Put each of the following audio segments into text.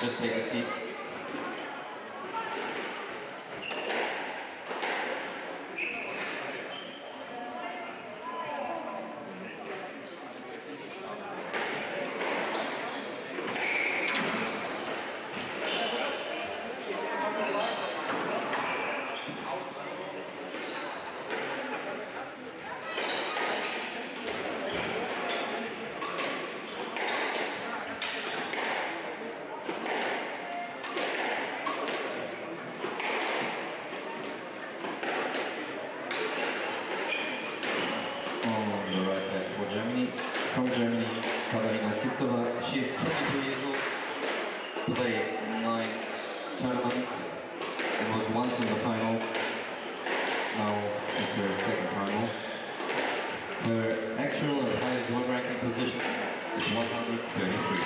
just take a seat. From Germany, Katarina Kitsova. She is 22 years old, played 9 tournaments, and was once in the finals. Now it's her second final. Her actual and highest world ranking position is 133.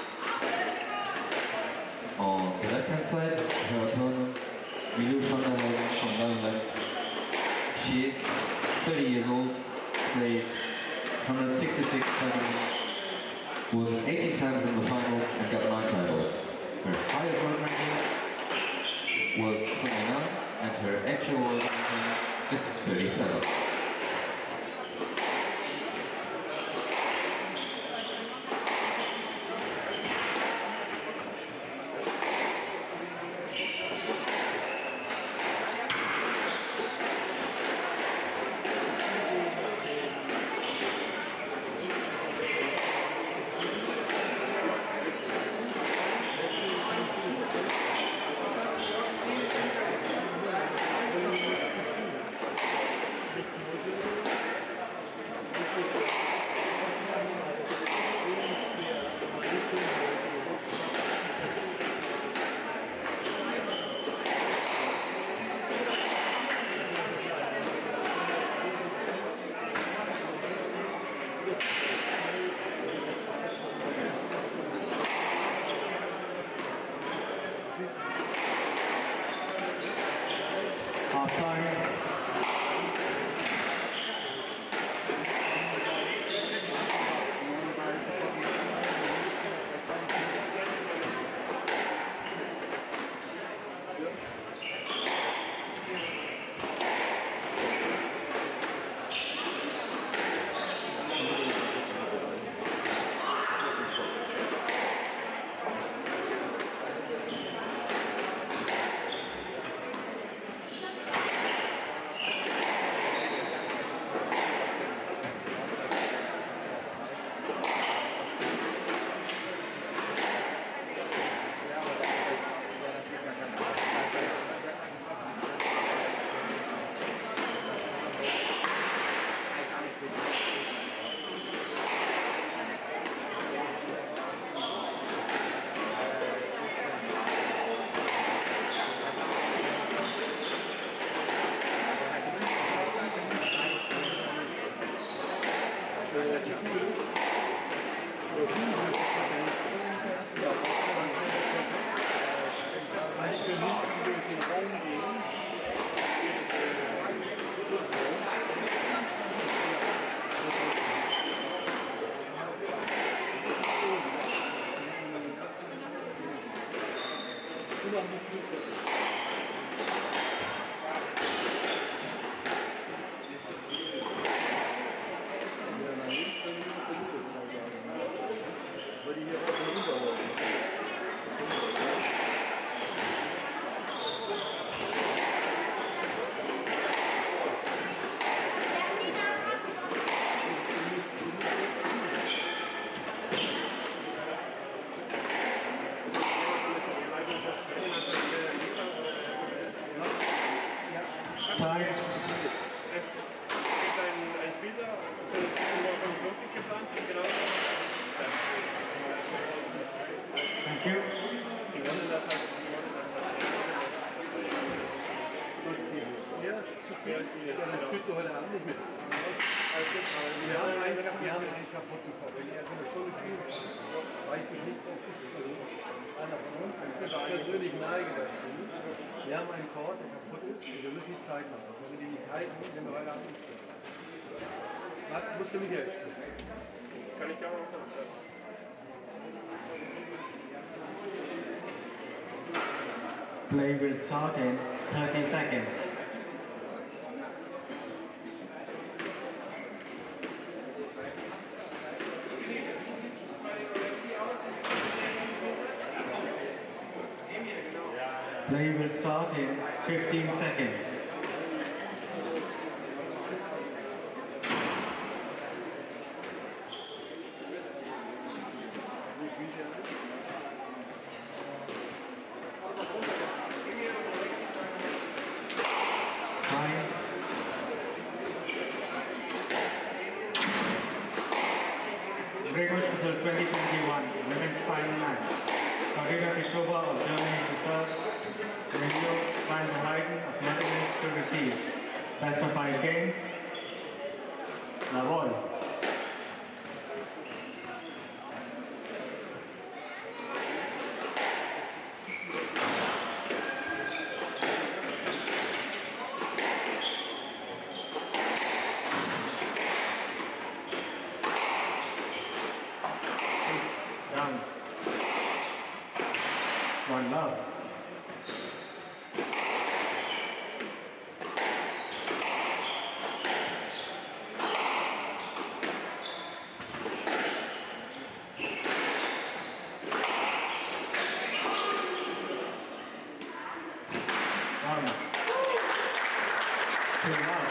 On the left hand side, her opponent, Milou van der Heyden from Netherlands. She is 30 years old, played 166 tournaments, was 18 times in the finals and got 9 titles. Her highest world ranking was 29 and her actual world ranking is 37. Spielst du heute Abend nicht mit? Wir haben einen kaputt bekommen. Wenn er so eine Stunde spielt, weiß ich nicht, was ich einer von uns, ich persönlich neige dazu. Wir haben einen Chord, der kaputt ist und wir müssen die Zeit machen. Wenn wir die nicht halten, werden wir heute Abend nicht spielen. Musst du mich helfen? Kann ich gerne machen. Play will start in 30 seconds. Play will start in 15 seconds. Time. Gregor Schlüssel 2021 women's final match. Karina Petrova of Germany to serve. Renio van der Heijden of Netherlands to receive. Best of 5 games. Lavoie. Done. One love. One. Two love.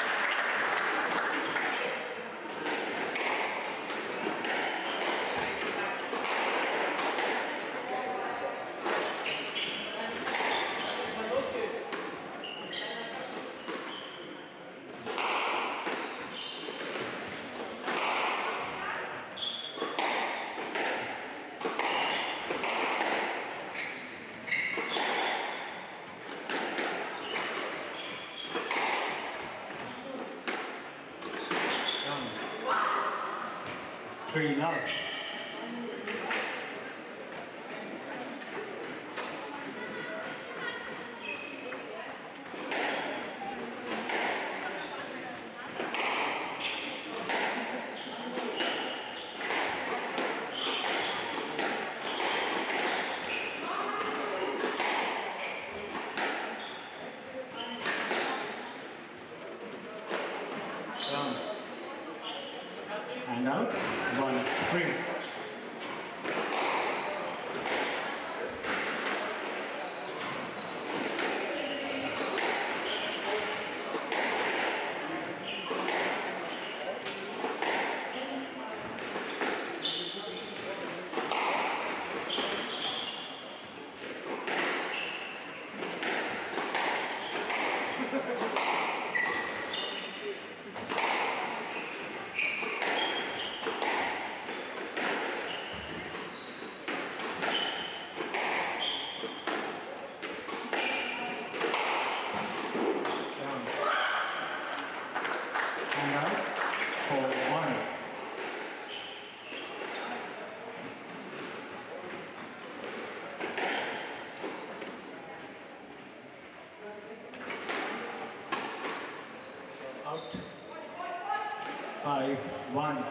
Three love. Down. And out. 1-3. And out for 1. Out. 5-1.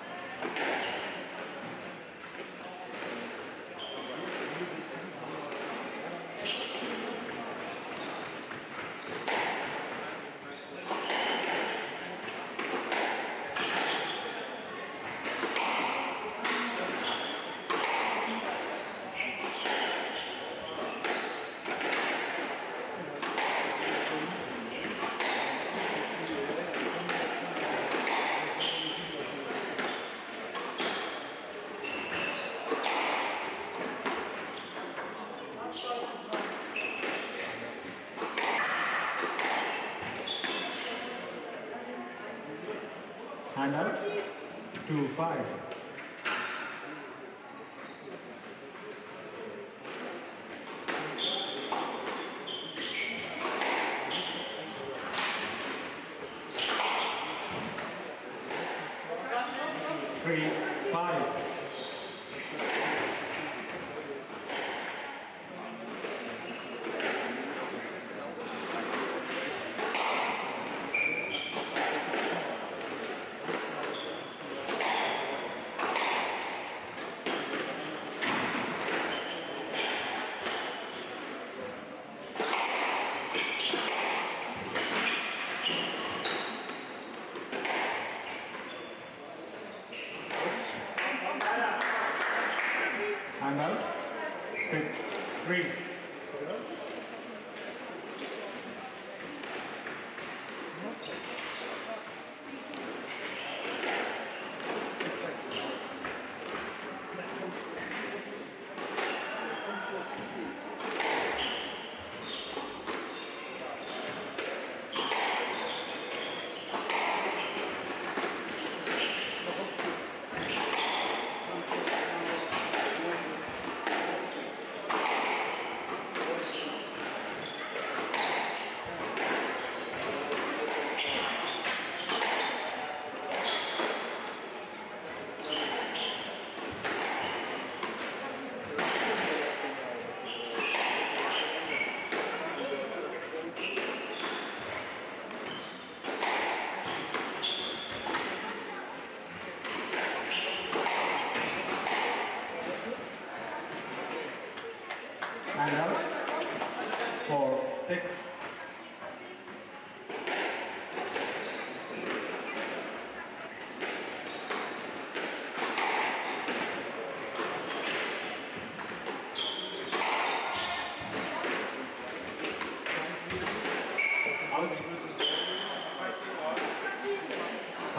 And out. 2-5. Three, 5.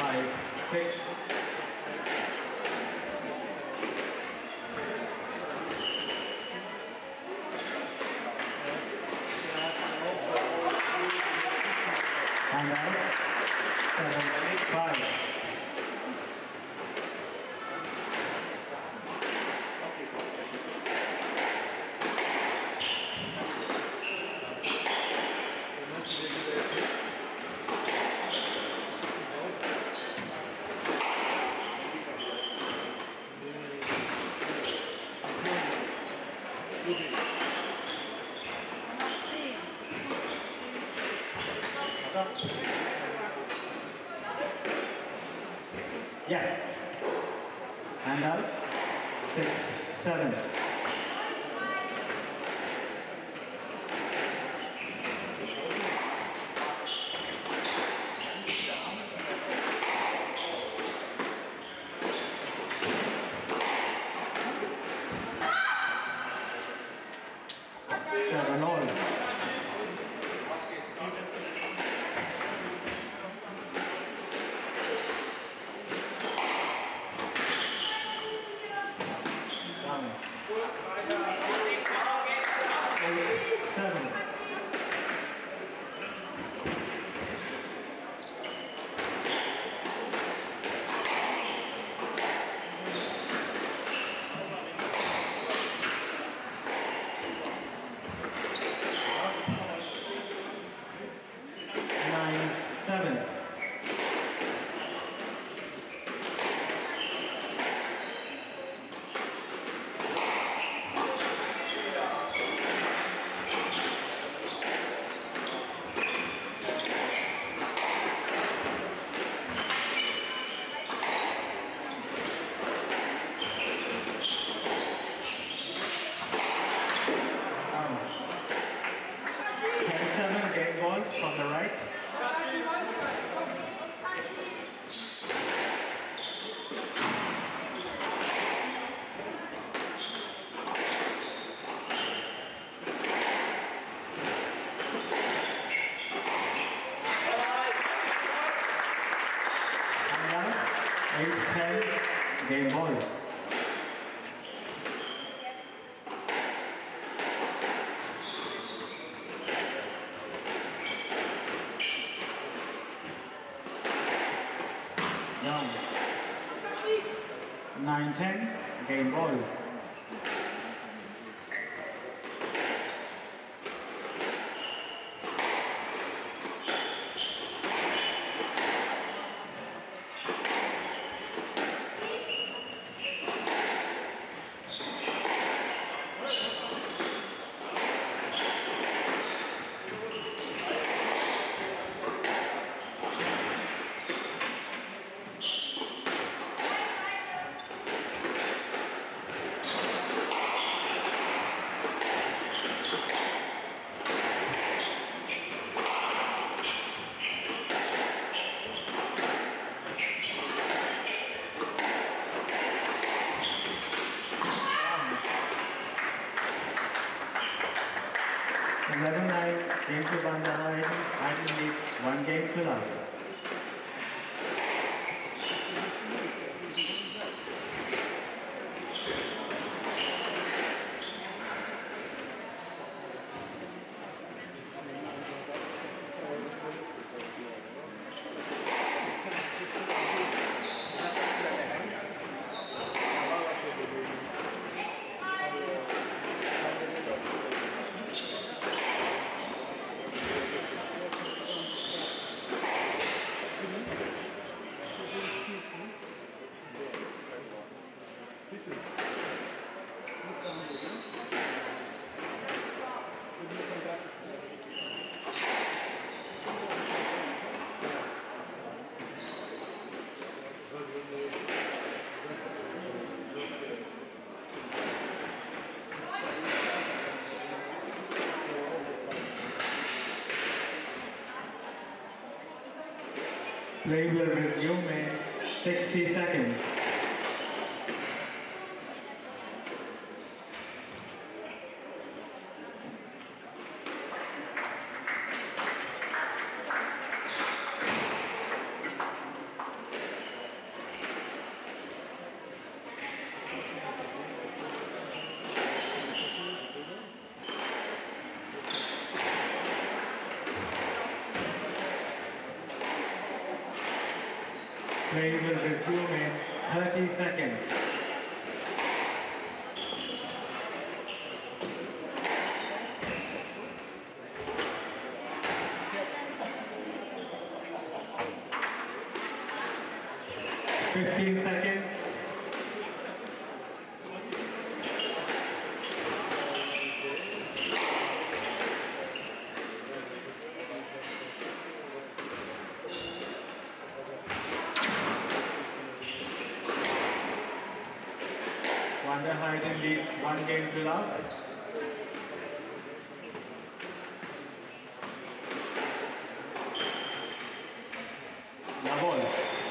5-6. And out. 7-5. Yes. And out. 6-7. Seven all. Down. 8-7. Nine, 7. Down. 10-7, game ball from the right. And now, 8-10, game ball. Down. 9-10, game ball. Down. 11-9, game to Bandara. Item leads 1 game to love. Play will resume in 60 seconds. Play will resume in 30 seconds. Fifteen seconds. Wonder Hyden leads 1 game to love. La ball.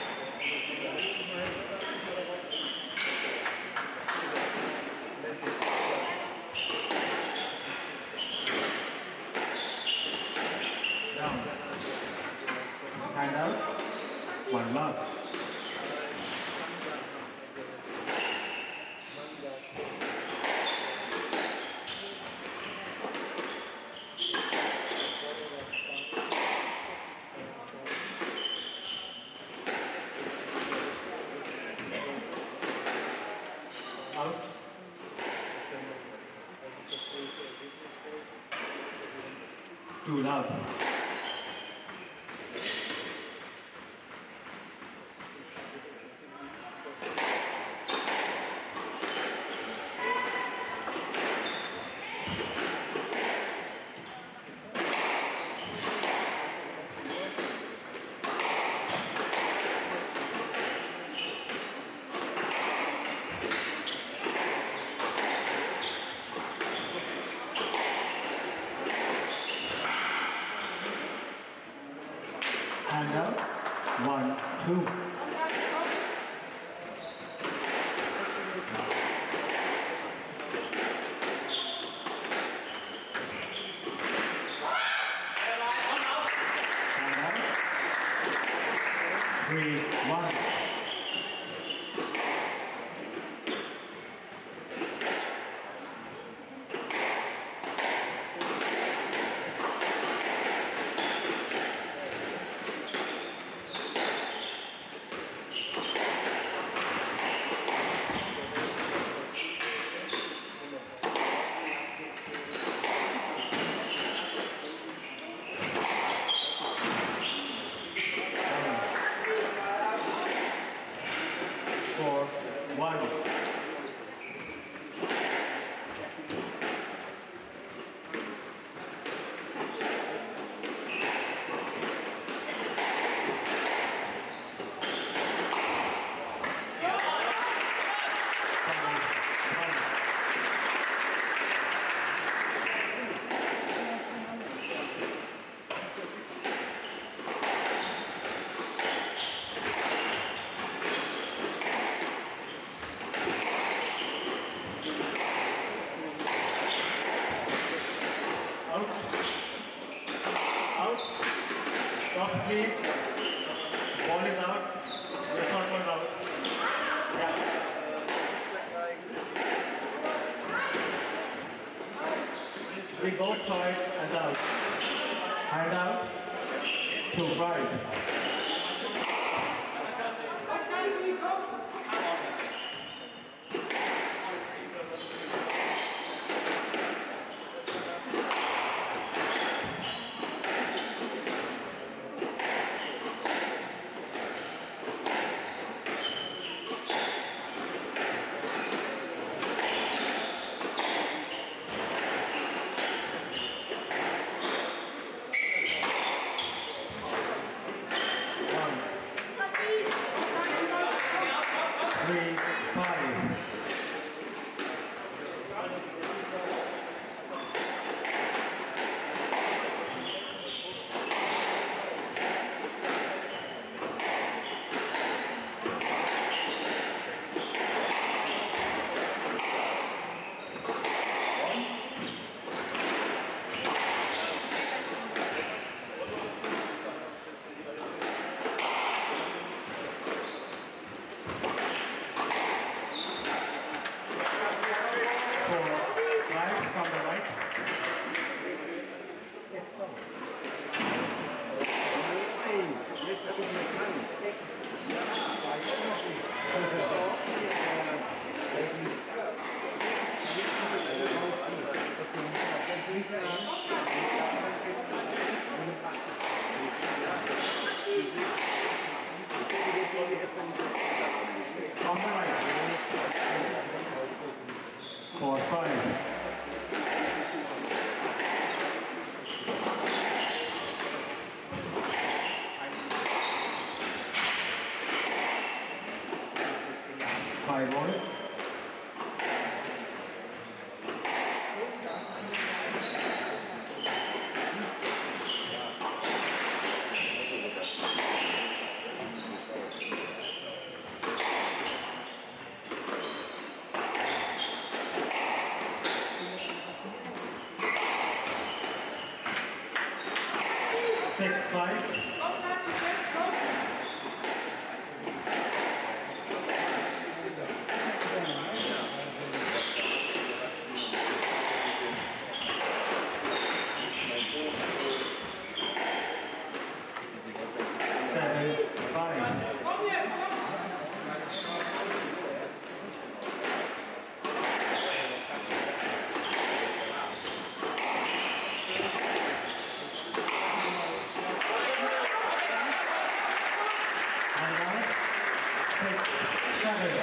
Down. Hand out. 1 love. Out. 2 love. Hand out. 1, 2. Hand out. 3, 1. For 1. Out. Out. Stop, please. Ball is out. The shot was out. Yeah. We both saw it as out. Hand out to right. 5. Five more. Six, 5. 7, 5. And now, 6, 7.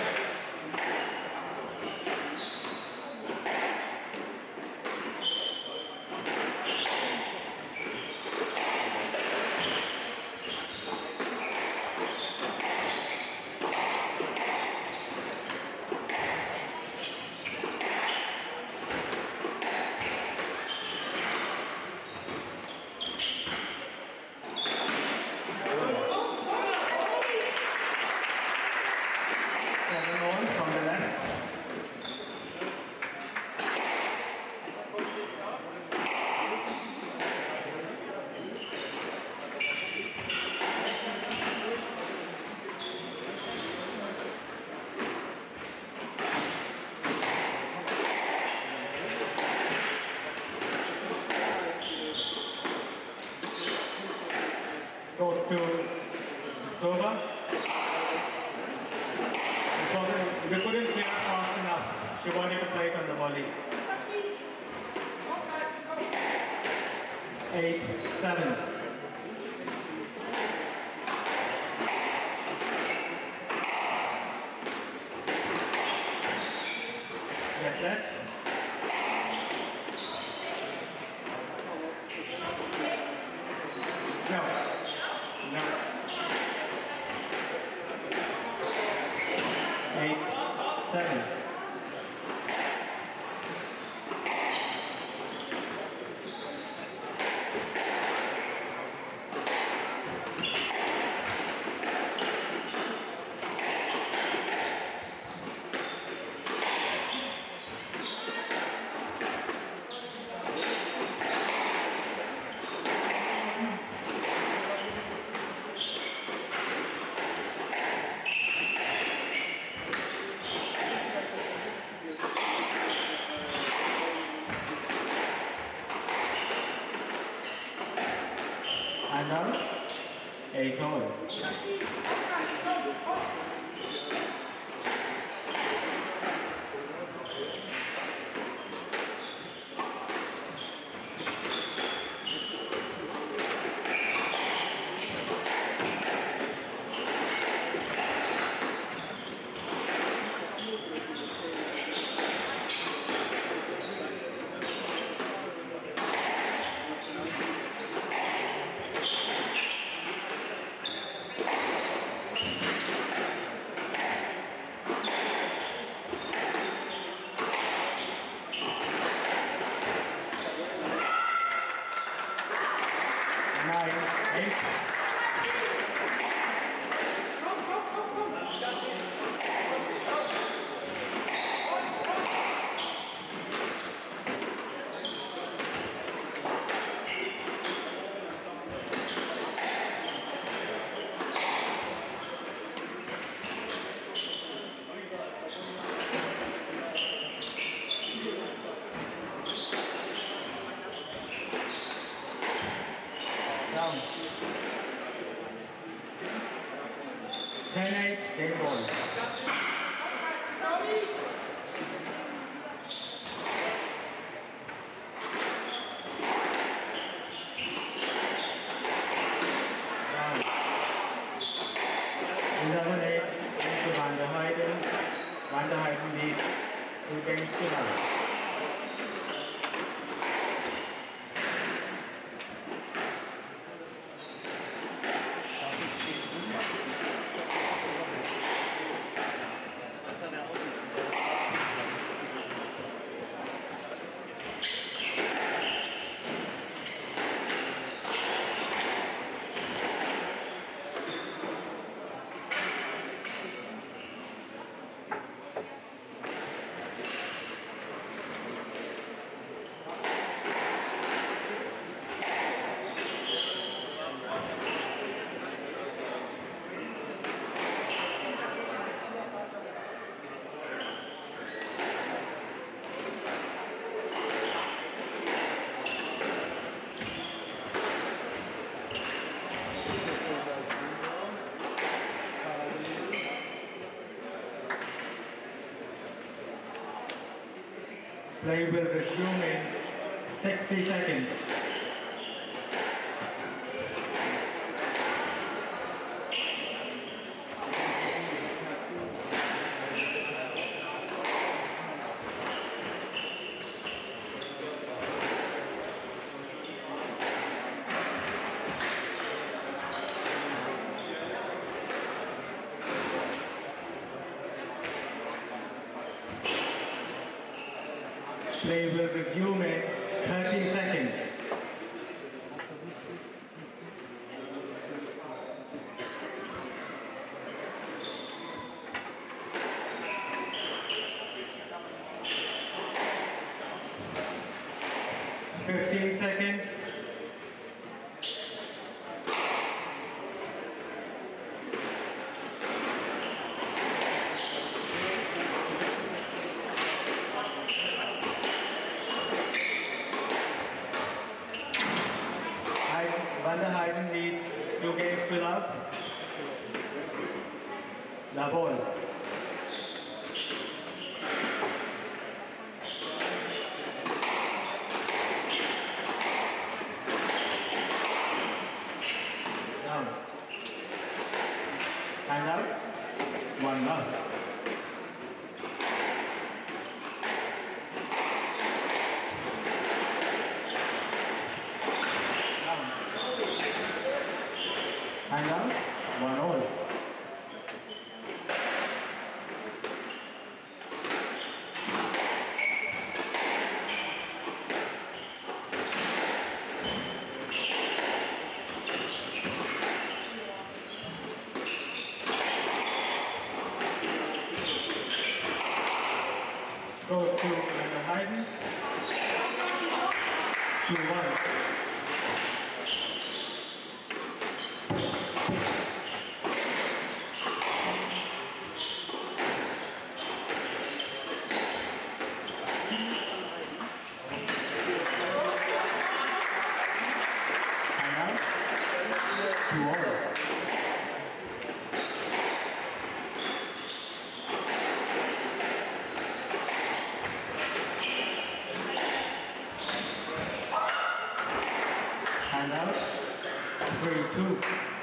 From the left. Goes to Sova. We couldn't clear fast enough. She wanted to play it on the volley. 8, 7. Get that. No. No. 8, 7. And now, 8 all. Down. 10-8, game ball. Down. 11-8 into Van der Heyden. Van der Heyden leads 2 games to none. Play will resume in 60 seconds. Play will resume in 30 seconds. Fifteen seconds. Van der Heyden leads 2 games to love. La ball. Down. Hand out. 1 love. Hand out, 1 all. Go to Van der Heyden. 2-1. Hand out, 3-2.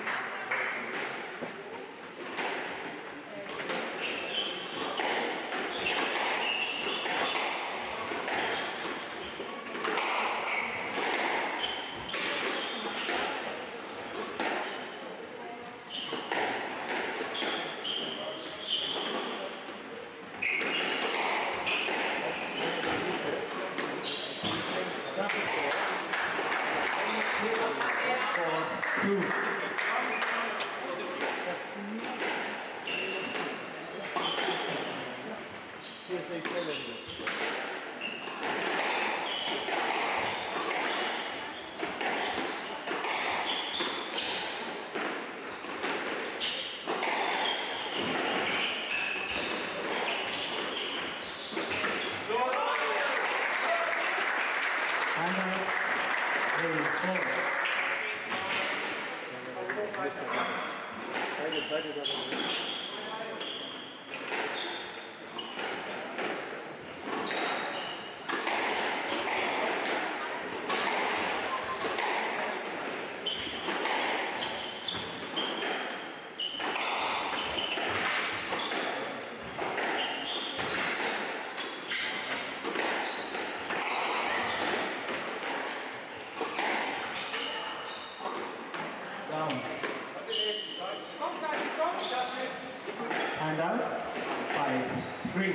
Hand out, 5-3.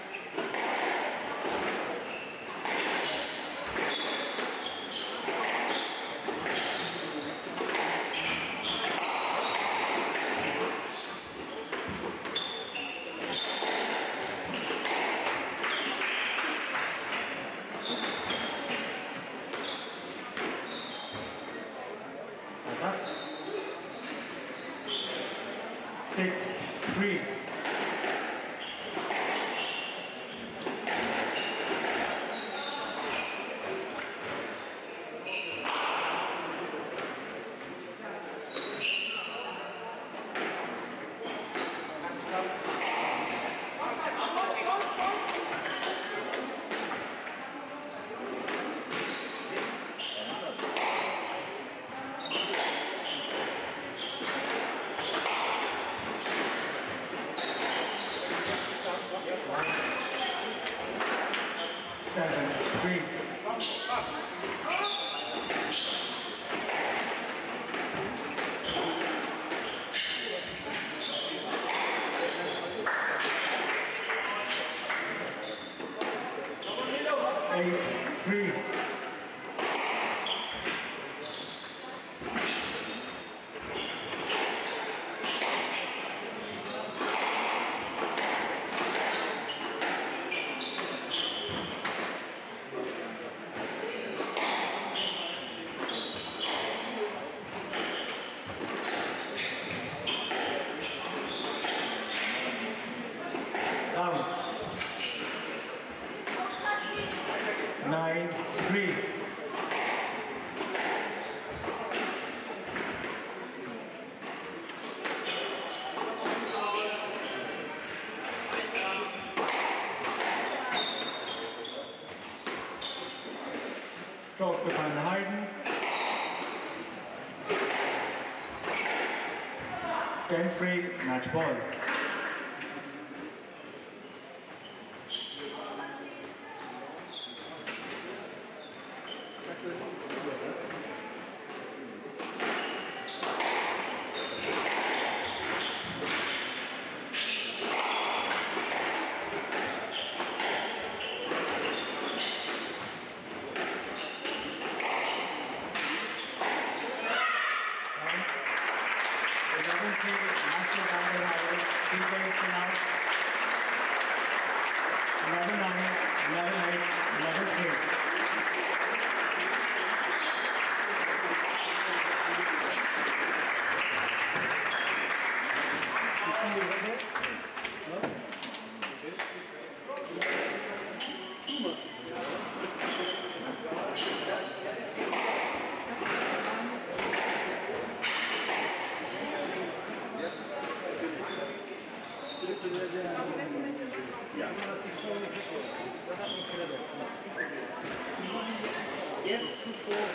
Attack. 6-3. 10-frame match ball. Jetzt zuvor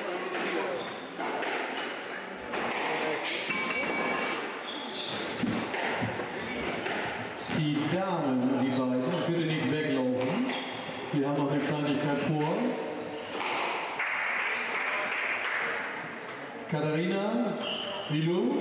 Die Damen, die beiden, bitte nicht weglaufen. Wir haben noch eine Kleinigkeit vor. Katharina, Milou.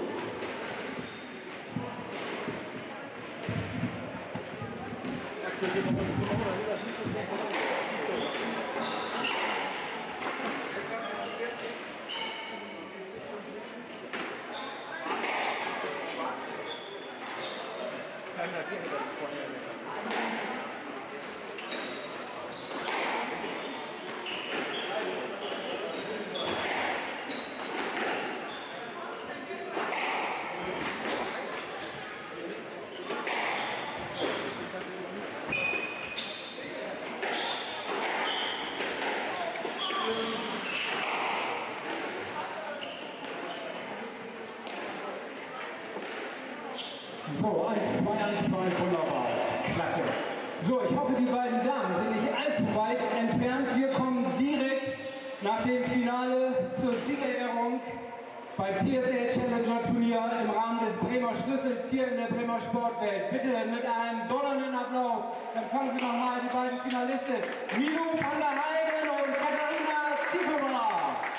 So, 1, 2, 1, 2, wunderbar. Klasse. So, ich hoffe, die beiden Damen sind nicht allzu weit entfernt. Wir kommen direkt nach dem Finale zur Siegerehrung beim PSA Challenger Turnier im Rahmen des Bremer Schlüssels hier in der Bremer Sportwelt. Bitte mit einem donnernden Applaus empfangen Sie nochmal die beiden Finalisten Milou van der Heijden und Katharina Zieperer.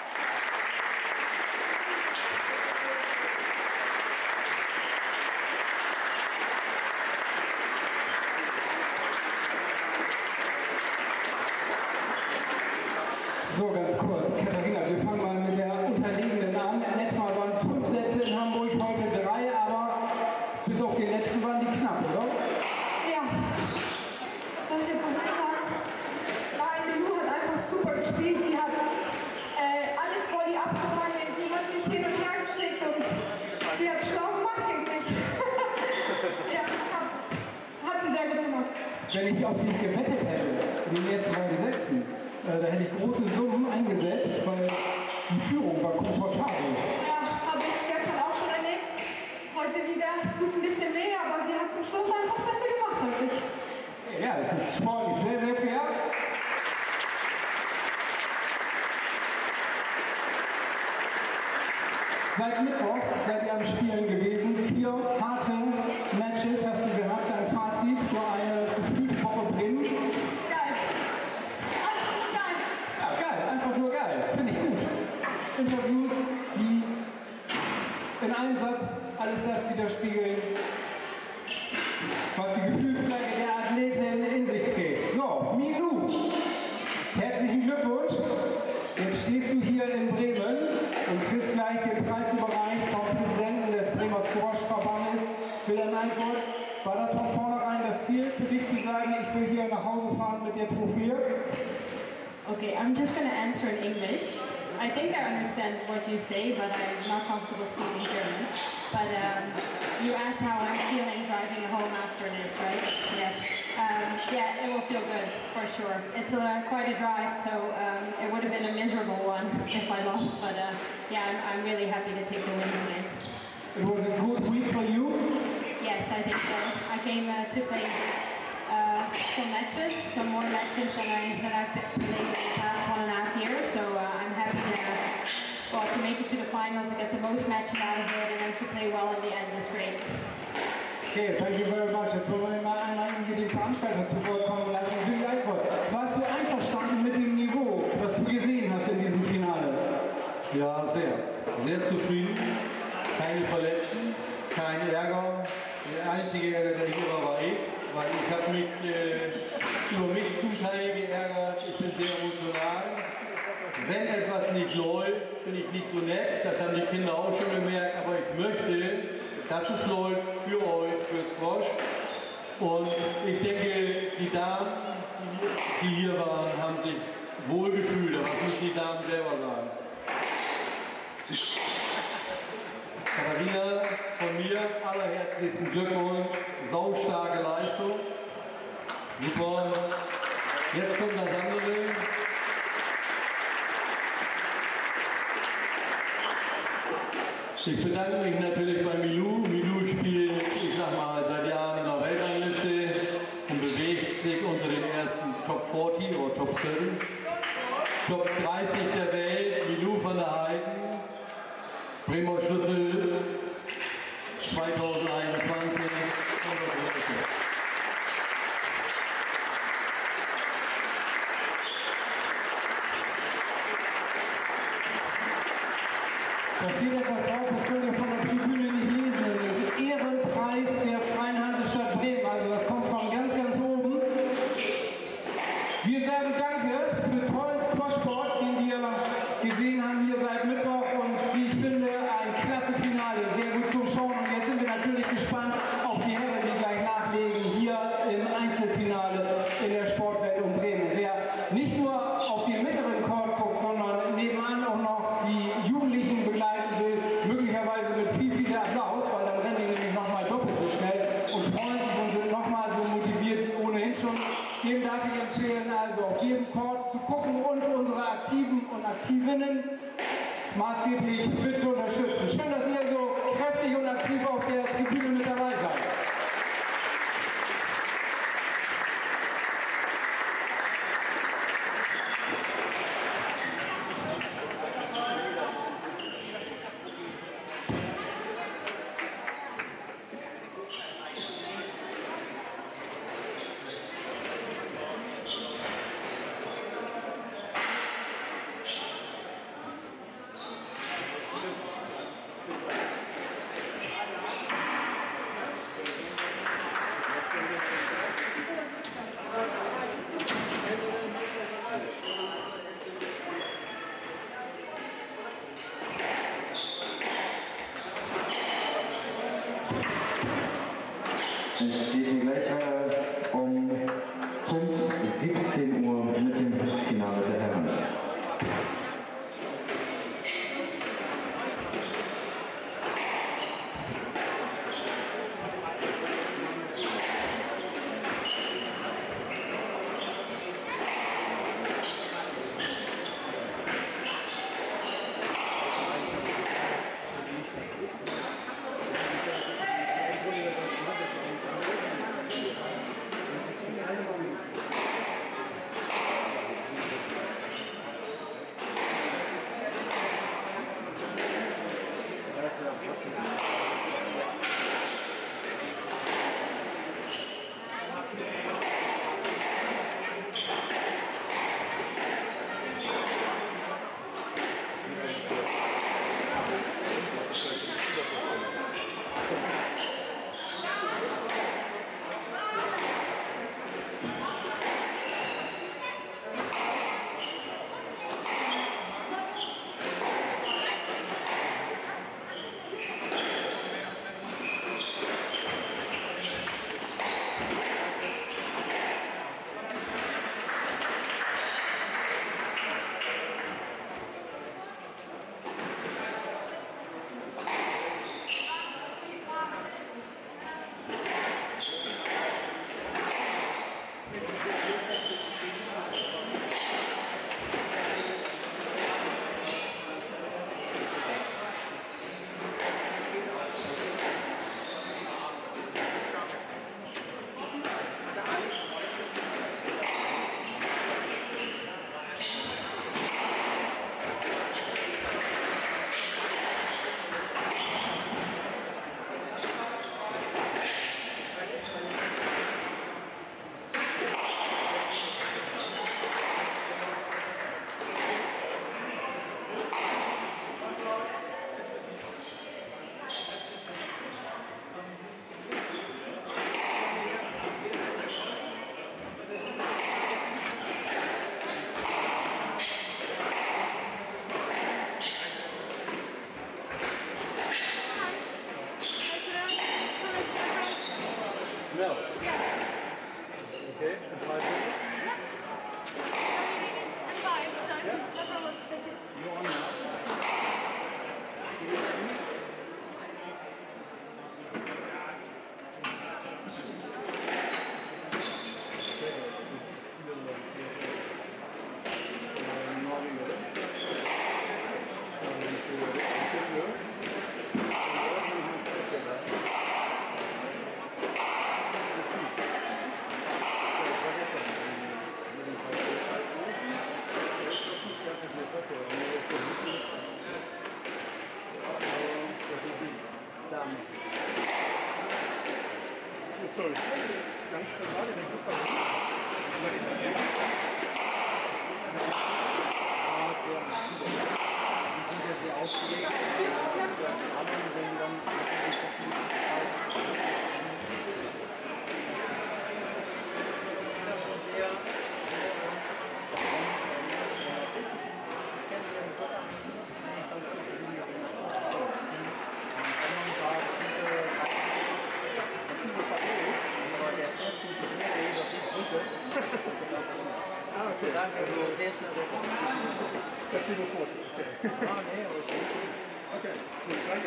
So, ganz kurz. Katharina, wir fangen mal mit der unterliegenden an. Letztes Mal waren es 5 Sätze in Hamburg, heute 3, aber bis auf den letzten waren die knapp, oder? Ja, was soll ich jetzt noch mal sagen? Milou hat einfach super gespielt. Sie hat alles Volley abgefangen. Sie hat mich hin und her geschickt und sie hat es schlau gemacht gegen mich. Ja, hat sie sehr gut gemacht. Wenn ich auf dich gewettet hätte, in den ersten 3 Sätzen, da hätte ich große Summen eingesetzt, weil die Führung war komfortabel. Ja, habe ich gestern auch schon erlebt. Heute wieder. Es tut ein bisschen weh, aber sie hat zum Schluss einfach besser gemacht als ich. Ja, es ist sportlich sehr, sehr fair. Seit Mittwoch seid ihr am Spielen gewesen. 4 harte Matches hast du gehabt. Dein Fazit für eine gefühlte Woche Bremen? Geil. Einfach geil. Ja, geil. Einfach nur geil. Finde ich gut. Interviews, die in einem Satz alles das widerspiegeln, was die Gefühlslage der Athletin in sich trägt. So, Milou, herzlichen Glückwunsch. Jetzt stehst du hier in Bremen und kriegst gleich den Preis überreicht vom Präsidenten des Bremer Squash-Verbandes. Wilhelm Antwort, war das von vornherein das Ziel für dich zu sagen, ich will hier nach Hause fahren mit der Trophäe? Okay, I'm just going to answer in English. I think I understand what you say, but I'm not comfortable speaking German. But you asked how I'm feeling driving home after this, right? Yes. Yeah, it will feel good, for sure. It's quite a drive, so it would have been a miserable one if I lost. But yeah, I'm really happy to take the win today. It was a good week for you? Yes, I think so. I came to play some more matches than I've played in the past 1.5 years. So I'm happy to well, to make it to the final, to get the most matches out of it, and then to play well in the end is great. Okay, thank you very much. Jetzt wollen wir mal einmal hier den Veranstalter zu Wort kommen lassen. Julie Eichwald, warst du einverstanden mit dem Niveau, was du gesehen hast in diesem Finale? Ja, sehr. Sehr zufrieden. Keine Verletzten, kein Ärger. Der einzige Ärger, der hier war ich, weil ich habe mich über mich zum Teil geärgert. Ich bin sehr emotional. Wenn etwas nicht läuft, bin ich nicht so nett. Das haben die Kinder auch schon gemerkt. Aber ich möchte, dass es läuft für euch, für Squash. Und ich denke, die Damen, die hier waren, haben sich wohlgefühlt. Aber das müssen die Damen selber sagen. Katharina, von mir allerherzlichsten Glückwunsch. Saustarke Leistung. Super. Jetzt kommt das andere. Ich bedanke mich natürlich bei Milou. Milou spielt, ich sag mal, seit Jahren in der Weltrangliste und bewegt sich unter den ersten Top 40 oder Top 7. Top 30 der Welt, Milou van der Heiden, Bremer Schlüssel 2021. Da steht etwas drauf, das könnt ihr von der Tribüne nicht lesen. Der Ehrenpreis der Freien Hansestadt Bremen. Also das kommt von ganz, ganz oben. Wir sagen Danke für tollen Squashsport, den wir gesehen haben hier seit Mittwoch. Und wie ich finde, ein klasse Finale. Sehr gut zum Schauen. Und jetzt sind wir natürlich gespannt auf die Herren, die gleich nachlegen hier im Einzelfinale in der Sportwelt um Bremen. Wer nicht nur auf den mittleren Court guckt, sondern nebenan auch noch die Jugendlichen begleiten will, möglicherweise mit viel, viel Applaus, weil dann rennen die nämlich nochmal doppelt so schnell und freuen sich und sind nochmal so motiviert wie ohnehin schon. Dem darf ich empfehlen, also auf jedem Court zu gucken und unsere Aktiven und Aktivinnen maßgeblich mit zu unterstützen. Schön, dass ihr so kräftig und aktiv auf der Tribüne mit dabei seid. Es geht hier gleich um Punkt 17 Uhr mit dem Finale der Herren. Schnell. Okay, und 3 Punkte. You're on now. Sorry. Ganz normal, den Fußball. Die sind ja sehr aufgeregt. Aber wenn dann Danke, sehr schnell. das ist sofort. Okay, gut, danke.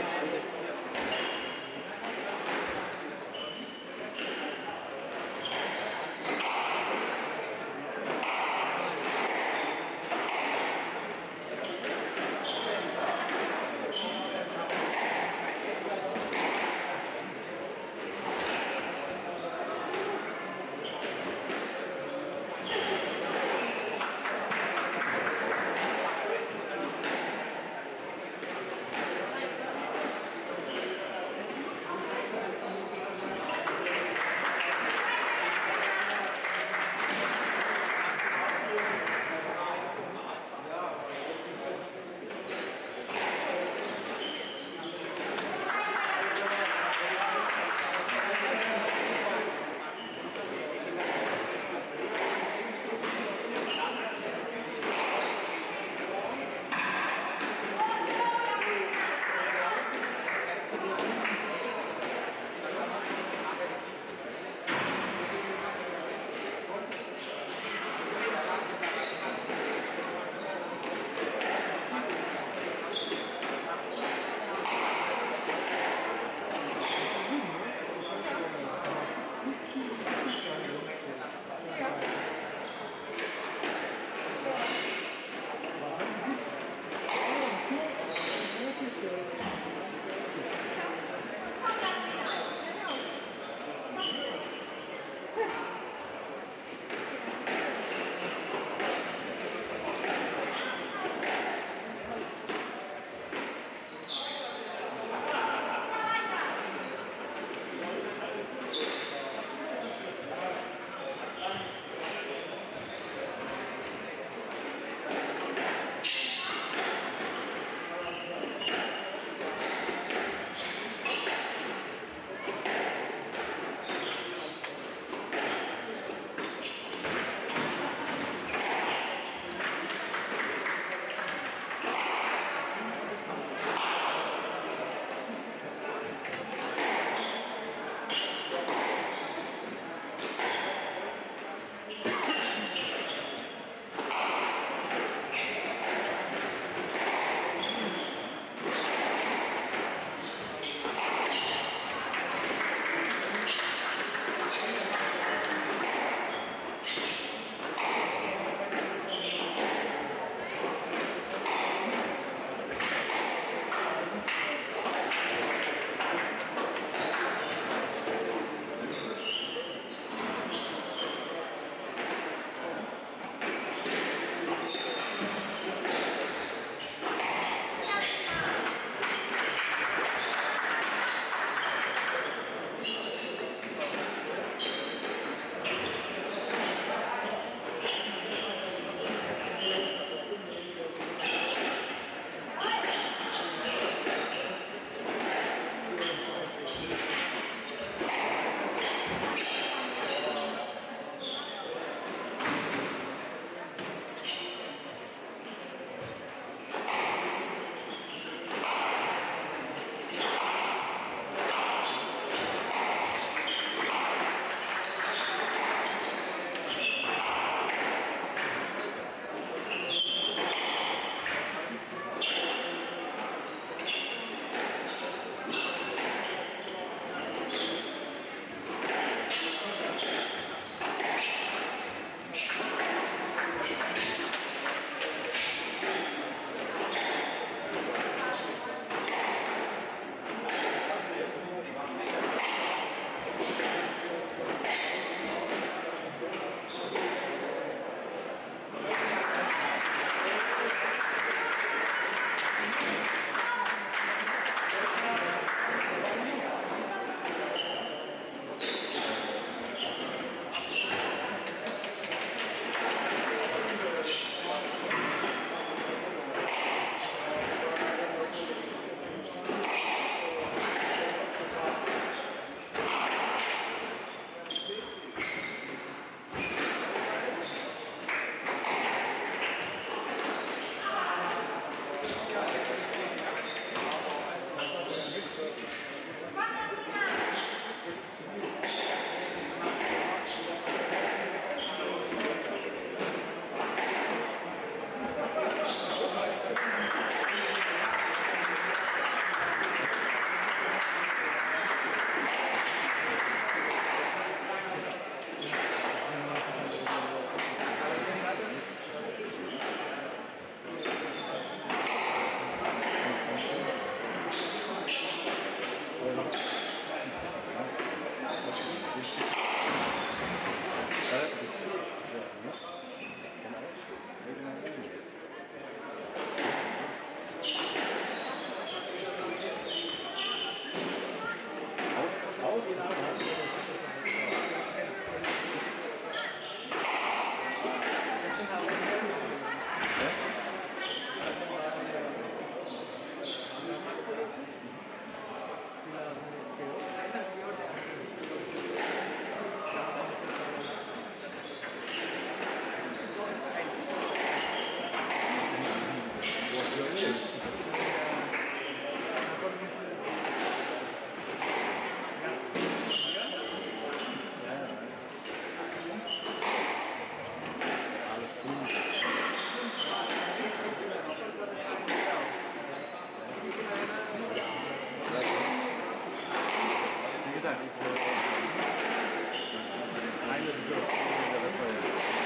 eine Situation, das war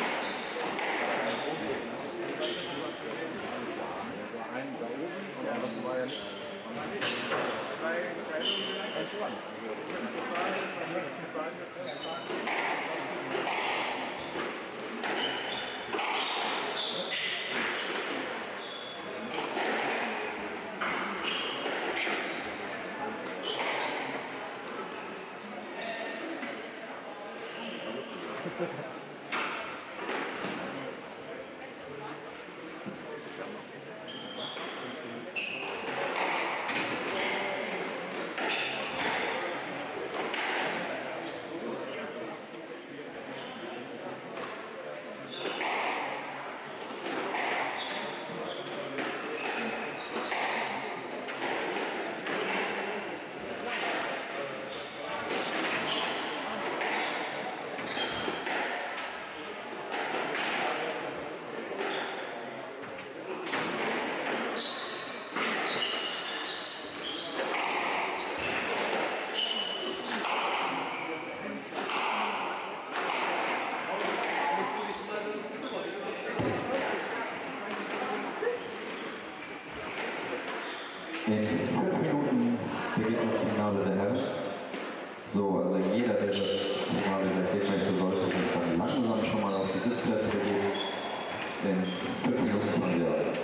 einen da oben und das war ja nichts. Entspannt. In 5 Minuten beginnt das Finale der Herren. So, also jeder, der das Finale gleich sehen möchte, sollte sich dann langsam schon mal auf die Sitzplätze begeben. In 5 Minuten fangen wir an.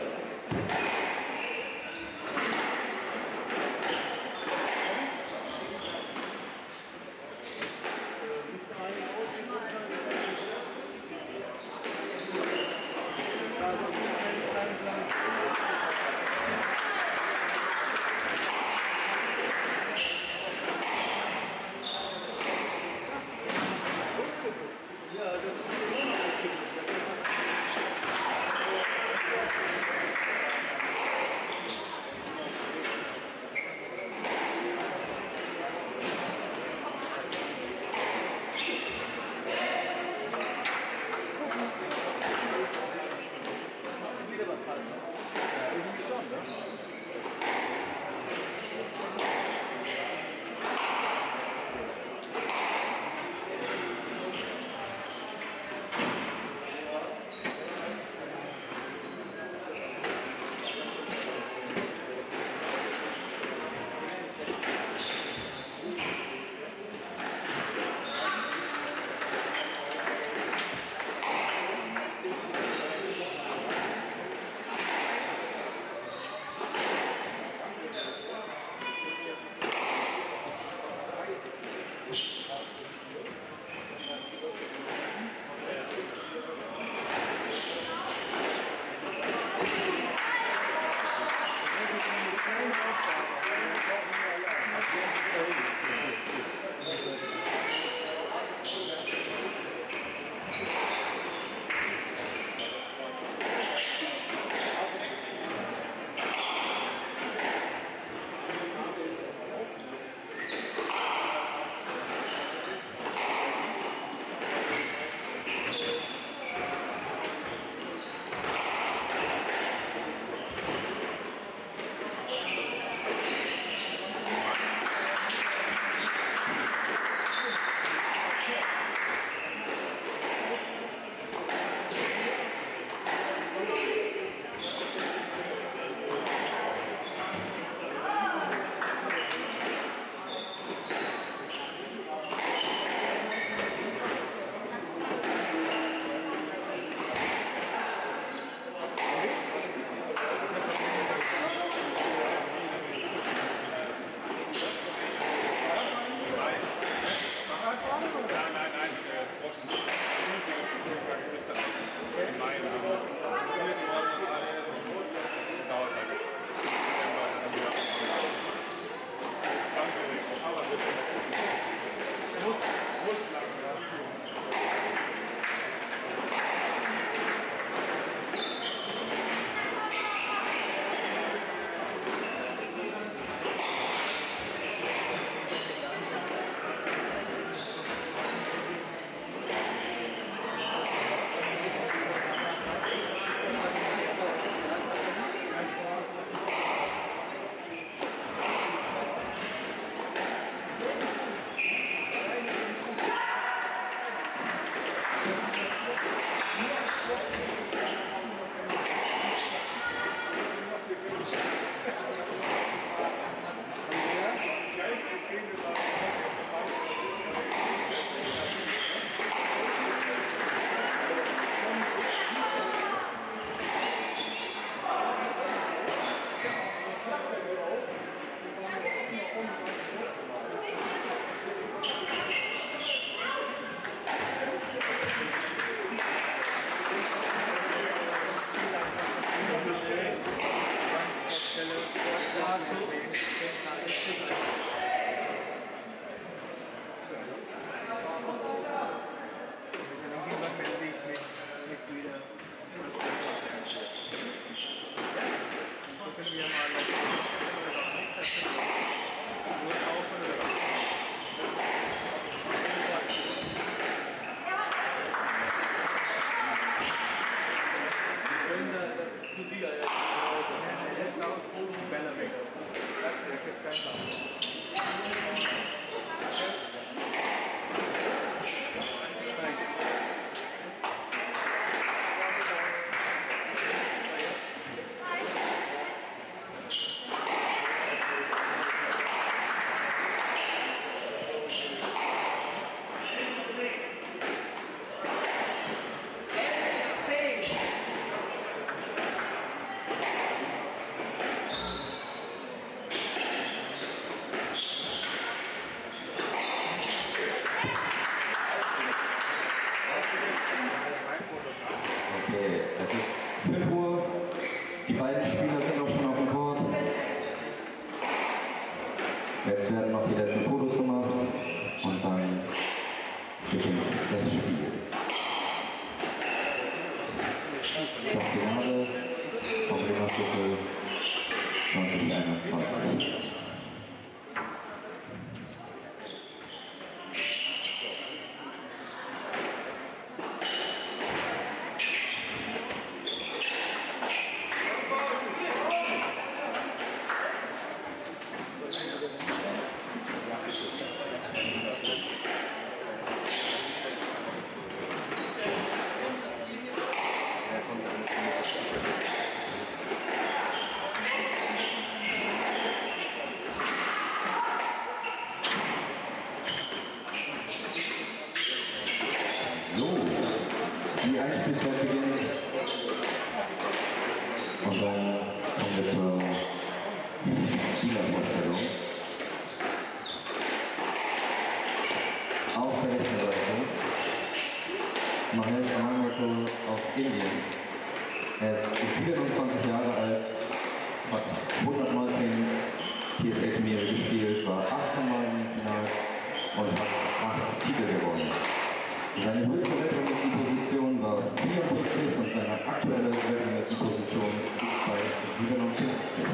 Auf der rechten Seite Mahesh Mangato aus Indien. Er ist 27 Jahre alt, hat 119 PSA-Turniere gespielt, war 18 Mal in den Finals und hat 8 Titel gewonnen. Seine höchste Weltranglistenposition war 44 und seine aktuelle Weltranglistenposition liegt bei 57.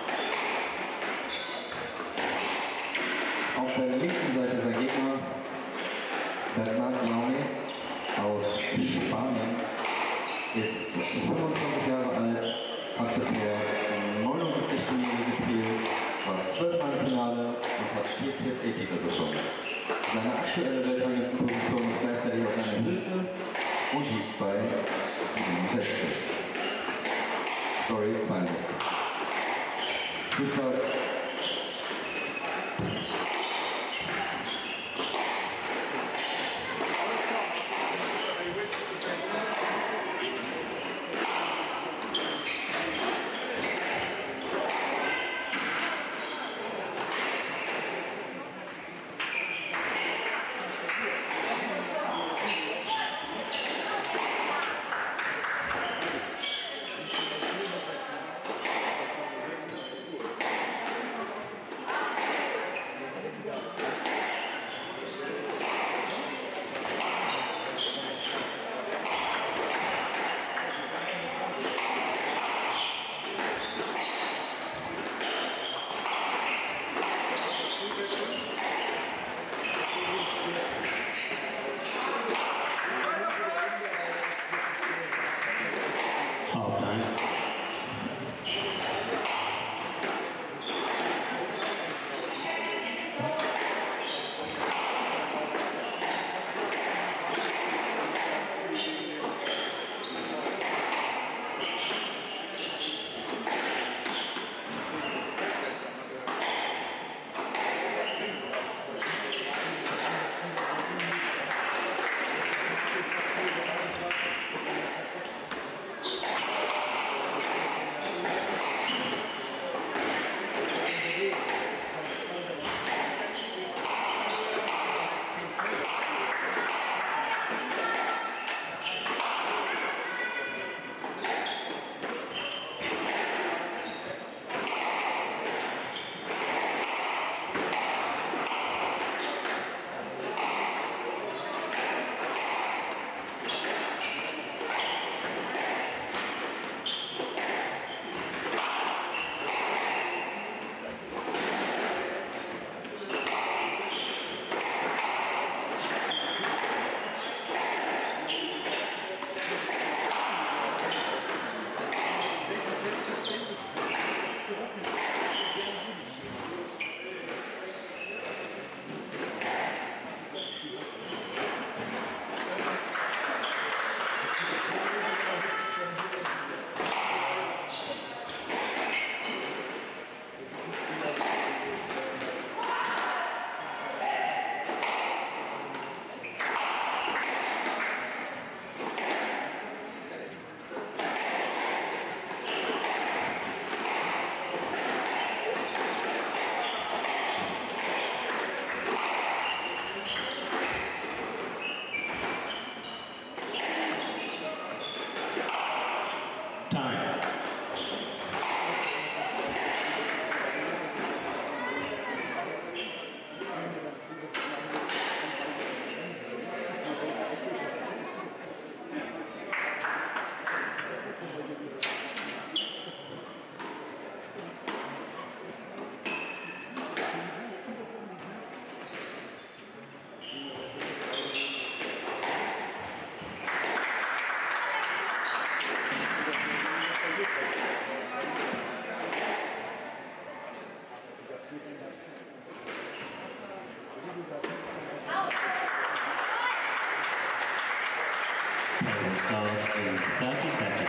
Auf der linken Seite sein Gegner Bernard Laune aus Spanien, ist 25 Jahre alt, hat bisher 79 Turniere gespielt, war 12 Mal im Finale und hat 4 PSA-Titel bekommen. Seine aktuelle Weltranglistenposition ist gleichzeitig auch seine höchste und liegt bei 67. Sorry, 62. Viel Spaß. Start in 30 seconds.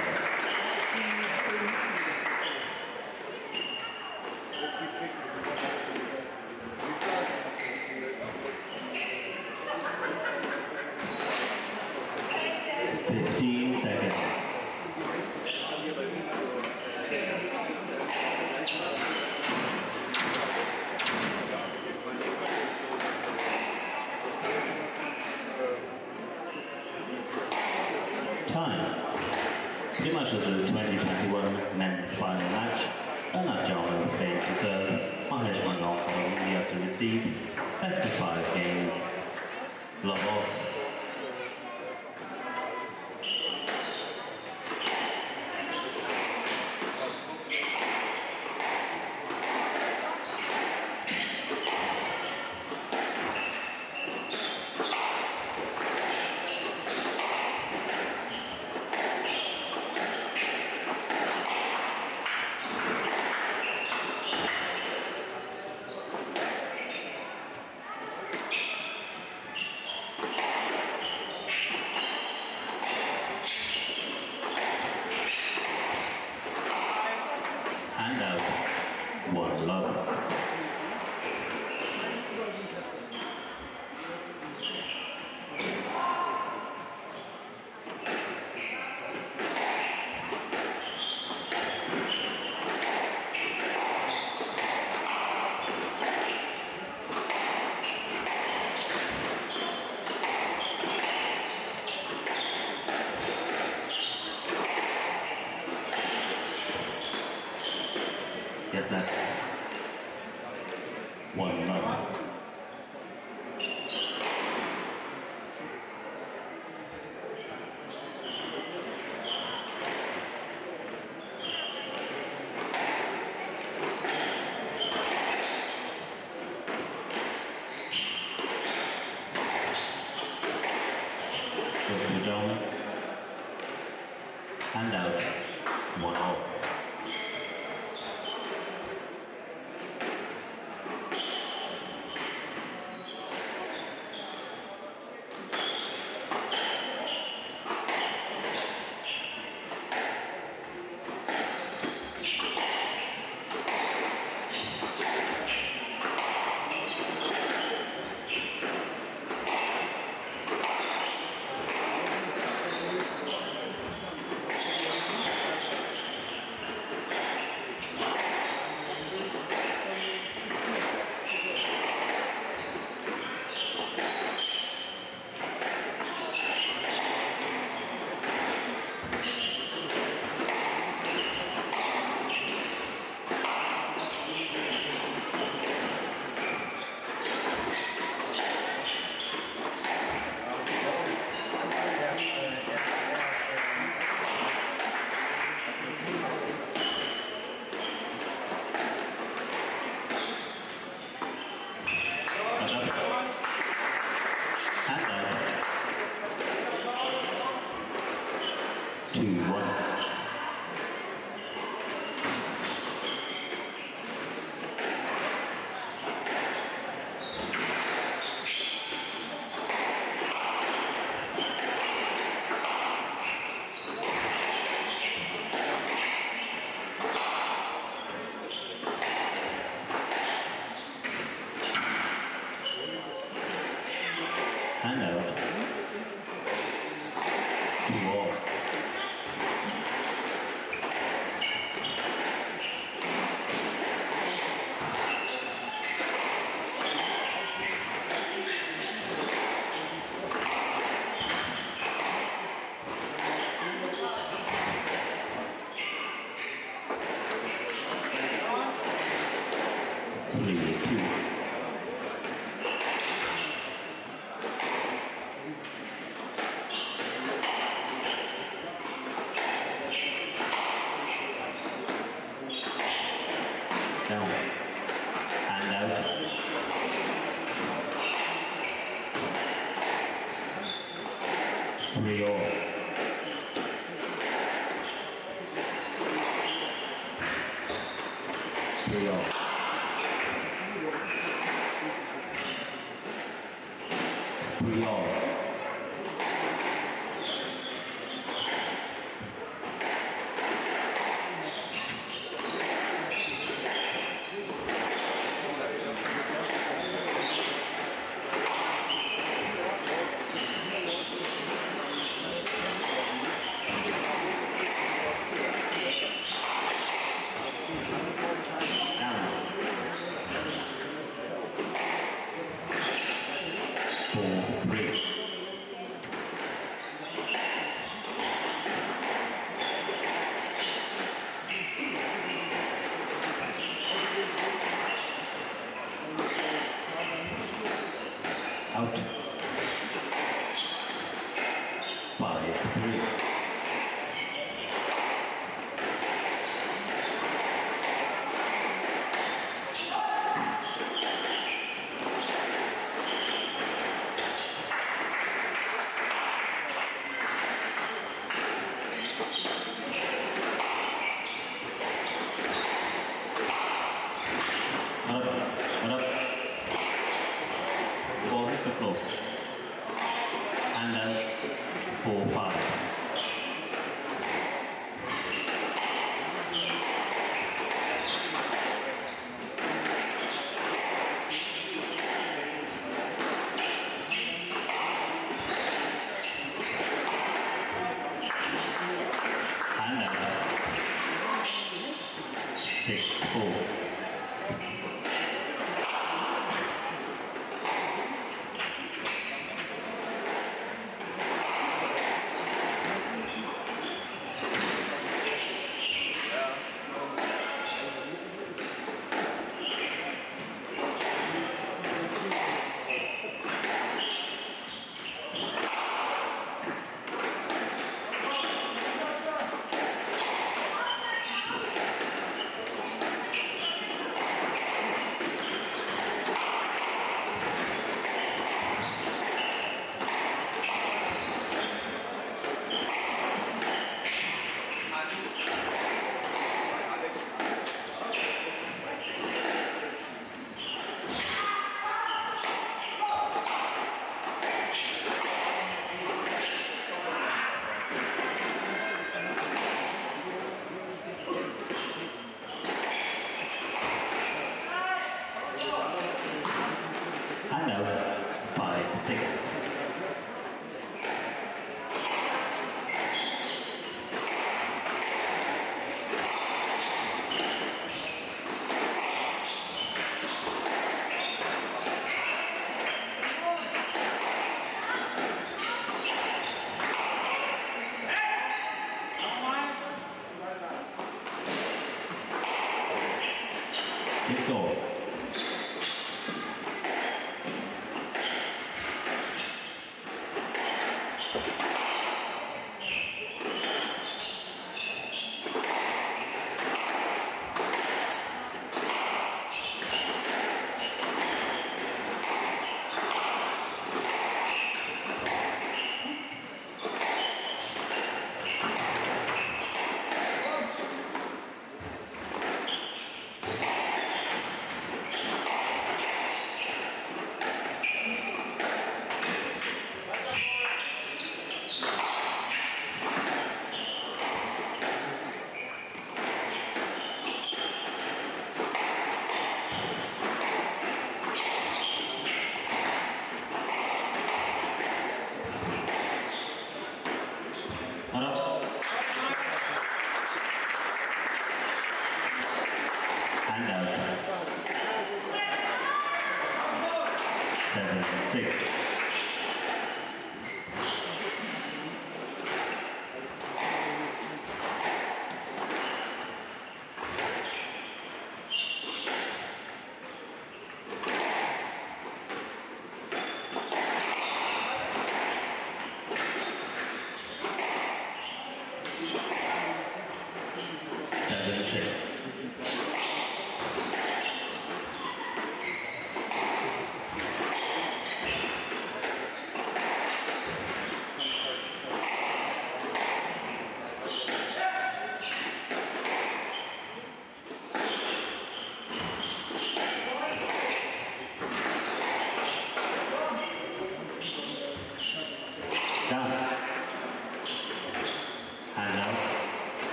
time. Pretty much as the 2021 men's final match, Anat Jalma of Spain to serve, Mahesh Mangal of India to receive, best of 5 games, love all. Hand out, one love. Yes, sir. One love. Ladies and gentlemen, hand out, one all. Hand out. 2-1. Hand out. 2-all. Three, 2. Down. Hand out. 3-all. 3-all. 3-all. 4-3. 6-4.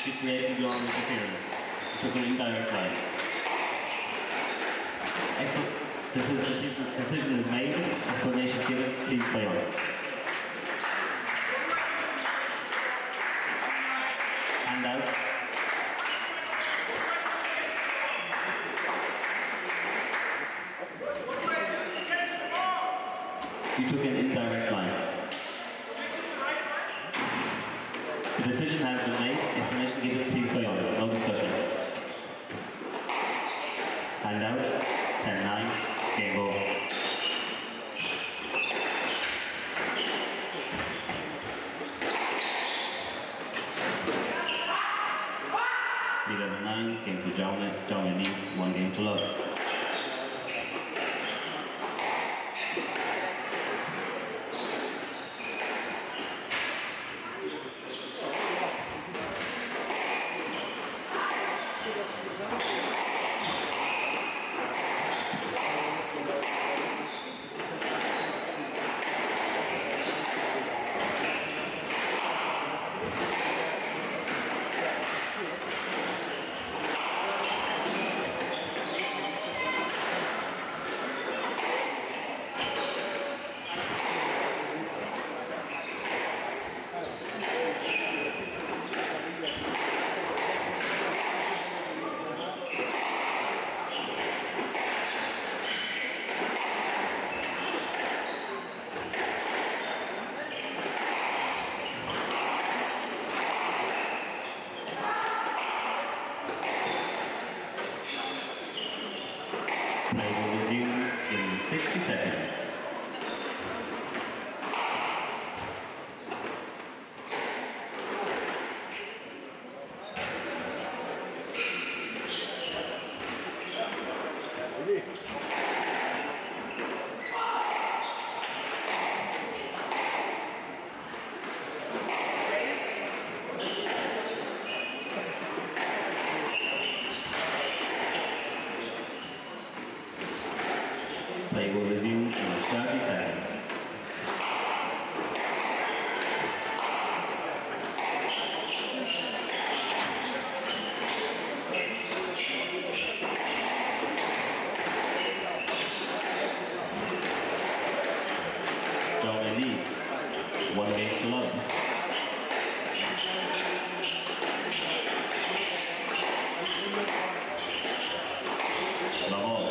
She created your interference. Took an indirect line. Decision is made. Explanation given. Please play on. Hand out. You took an indirect line. The decision has been made. Explanation given. Please play on. No discussion. Hand out. 10-9. Game ball. Lead over 9. Game to Jaume. Jaume needs 1 game to love. Play will resume in 60 seconds. Play will resume in 30 seconds. Jaume leads 1 game to love. Love all.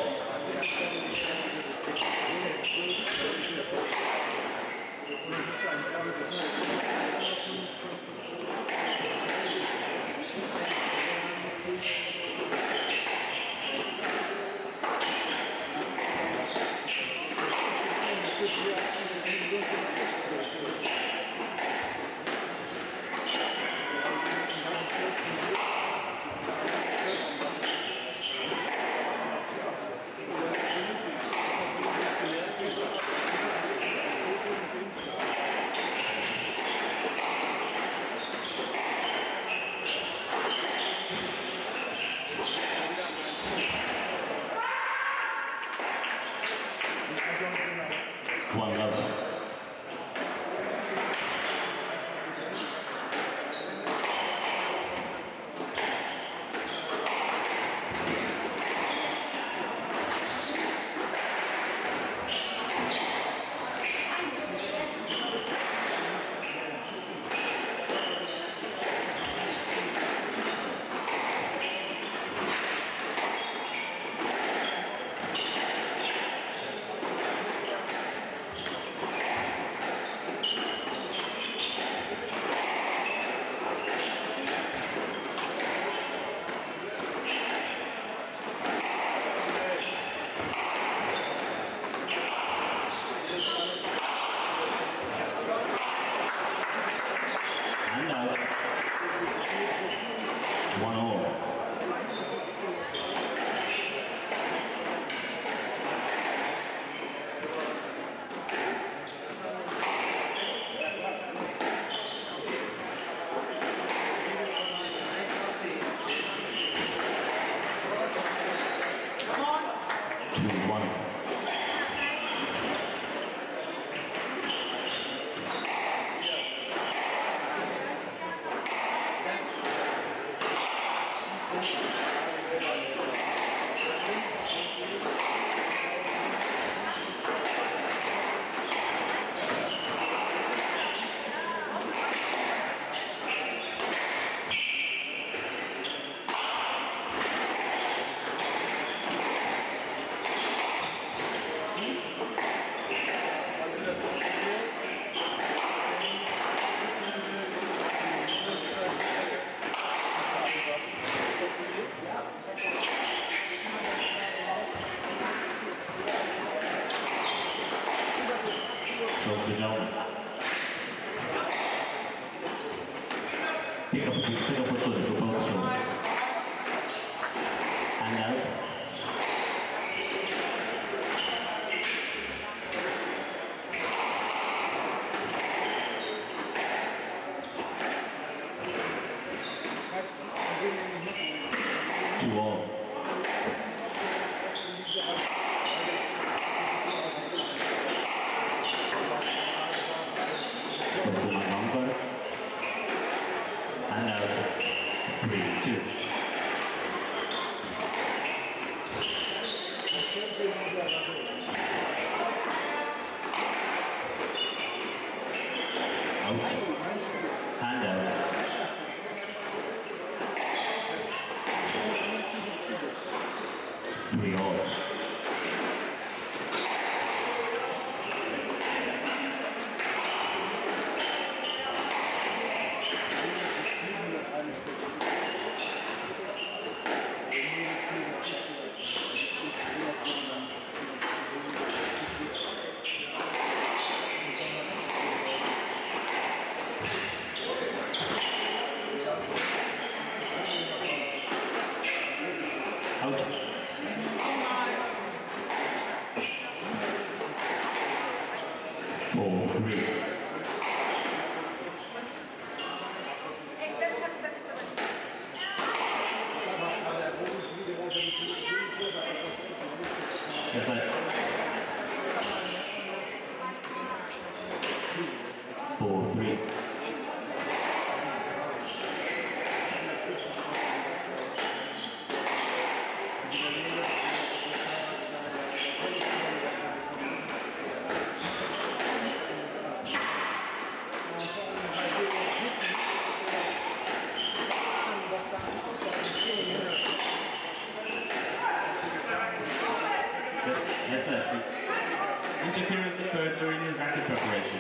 One love. And out. 1-all. Stroke the jump. Pick up a foot for both strokes. Hand out. Two all. Stroke to my number. And out. 3-2. Out. Hand out. 3 all. Out. 4-3. Yes, mate. 4-3. Yes, mate. Interference occurred during his racket preparation.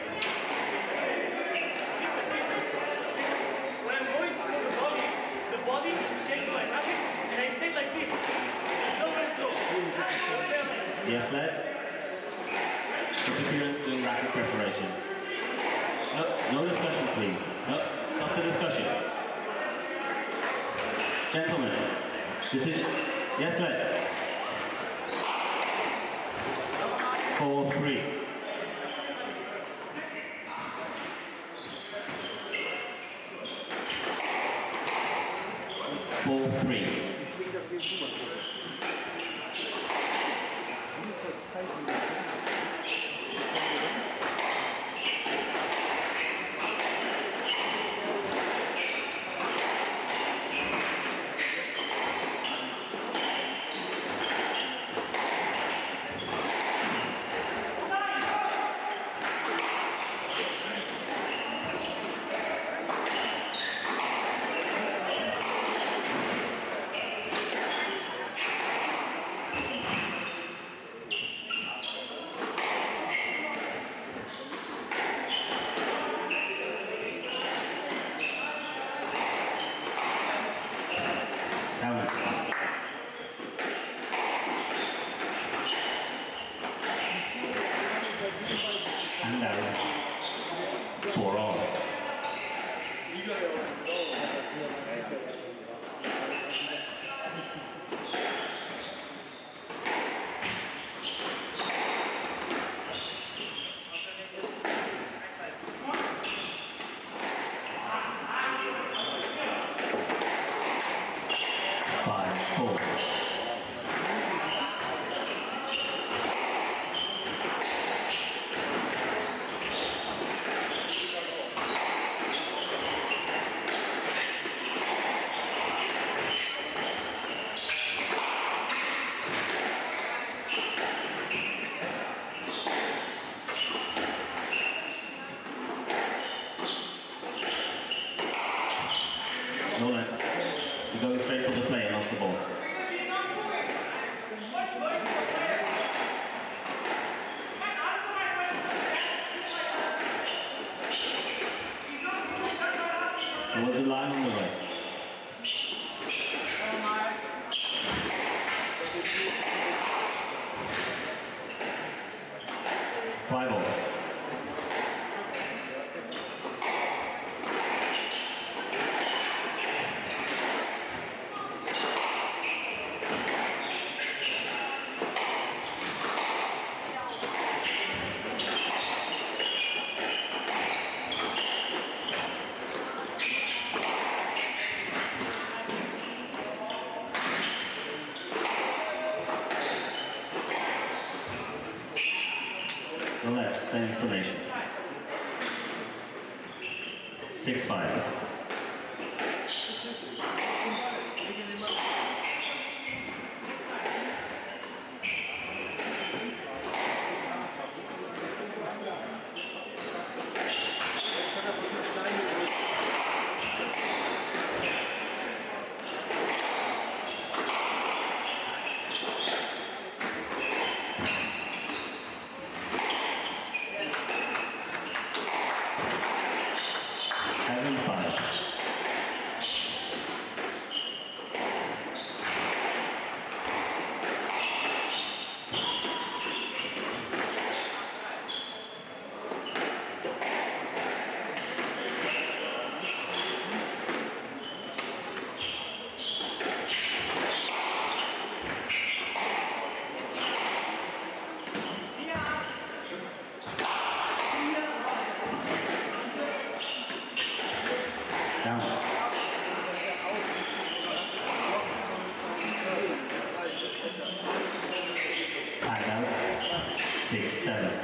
When I'm going through the body shakes my racket, and I stay like this. Slow. Yes, lad. Interference during racket preparation. No discussion, please. No, stop the discussion. Gentlemen, decision. Yes, lad. 4-3. 4-3. Down. And down. 4 all. You're going straight for the play and off the ball. Towards the line on the right. 5-all. The left, same formation. 6-5. Timeout. 6-7.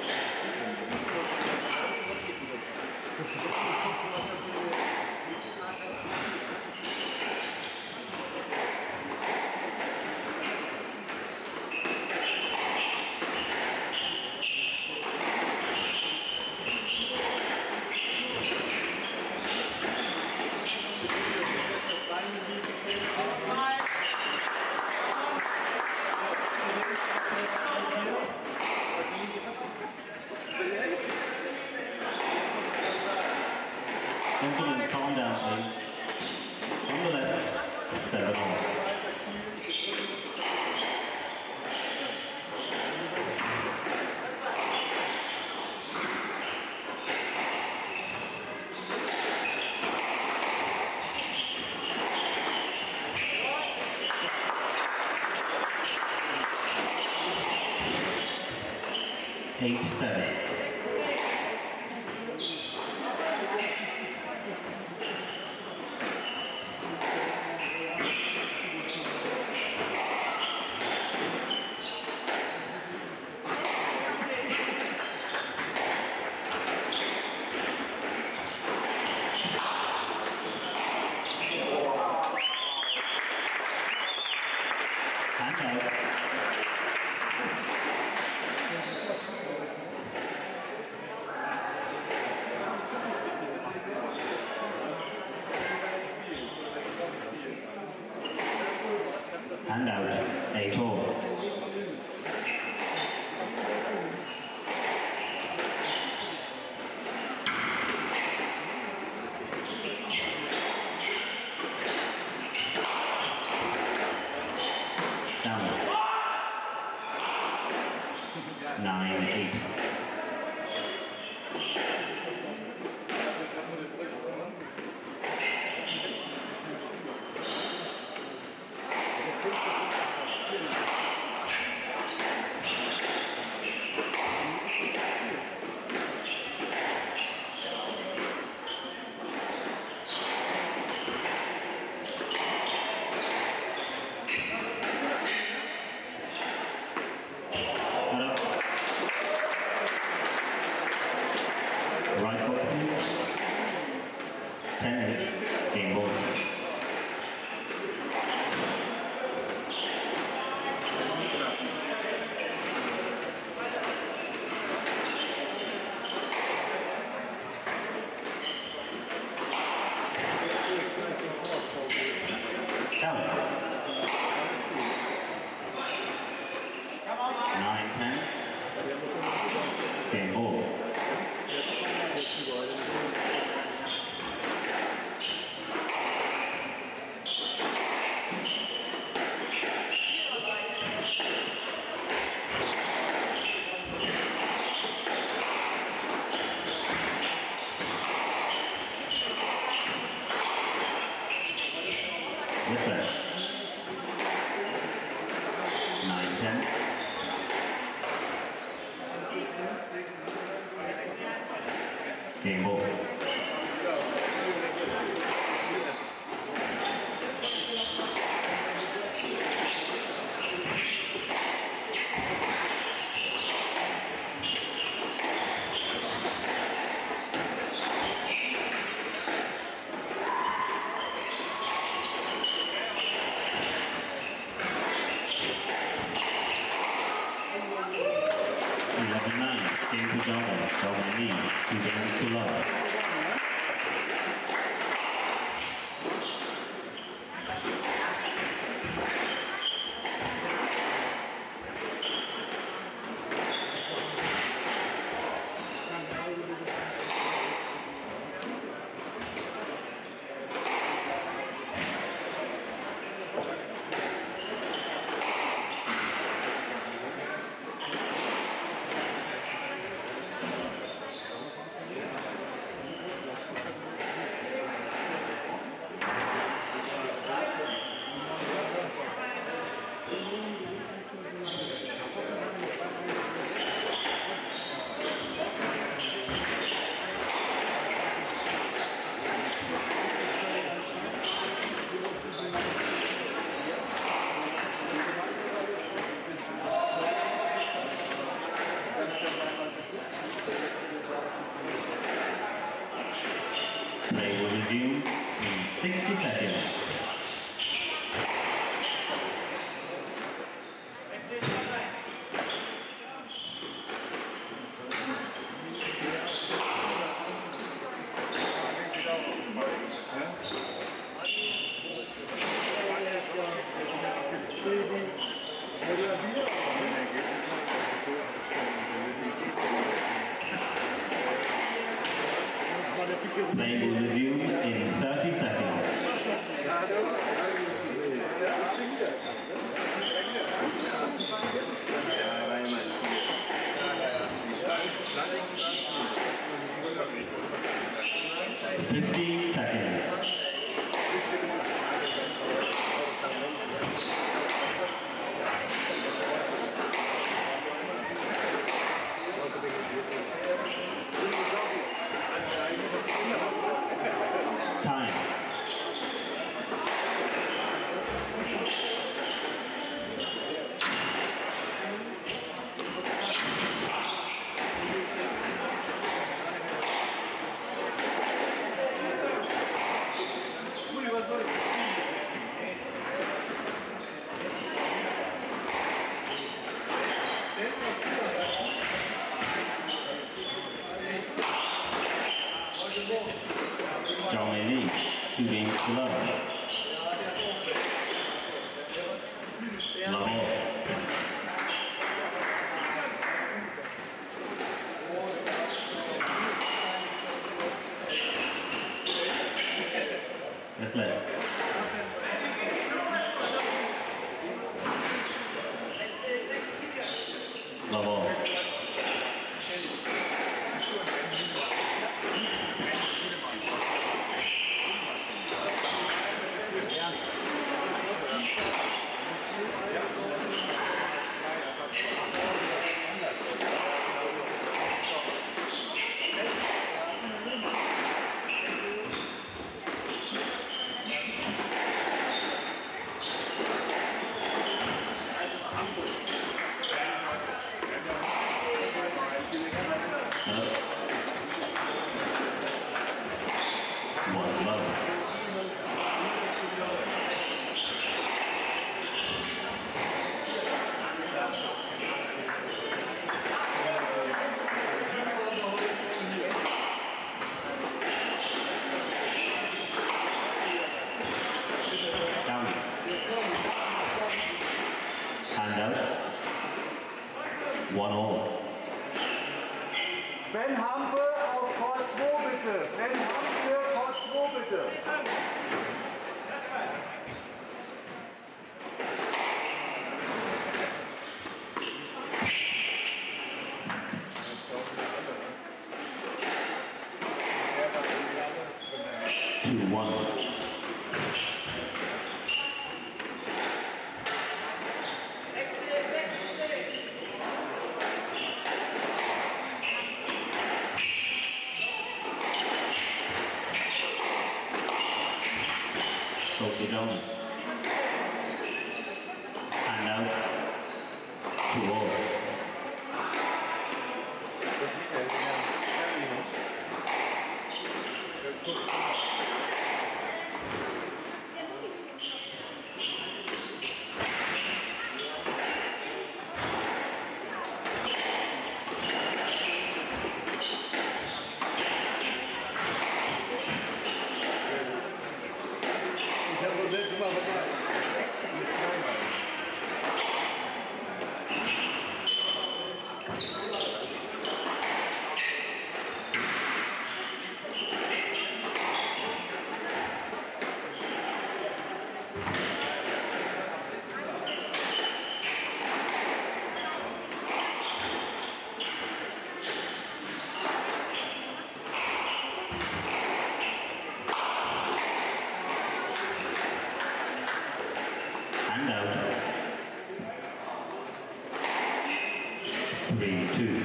Gentlemen, calm down, please. On the left, 7-all. Eight, 7. And out, 8-all. Down. 9-8. Out. 9-10. Game ball. What's that? 9-10. Game ball. Game to Dominic. Dominic leads 2 games to love. Play will resume in 60 seconds. Play will resume in 30 seconds. Fifteen seconds. Time. John leads 2 games to love. Love. Let's let. Love. One love. 1-all. Ben Hampe auf Court 2 bitte. Ben Hampe, Court 2 bitte. Sophie Jones. Hand out. 2-all. Ich habe das letzte Mal verpasst. Zweimal. Hand out. 3-2.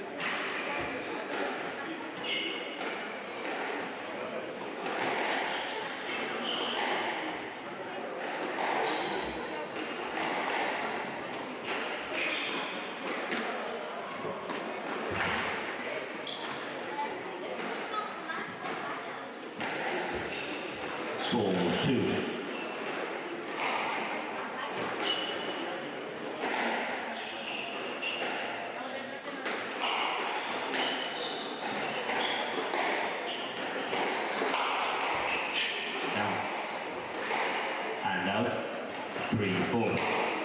Four, two. Down. Hand out. 3-4.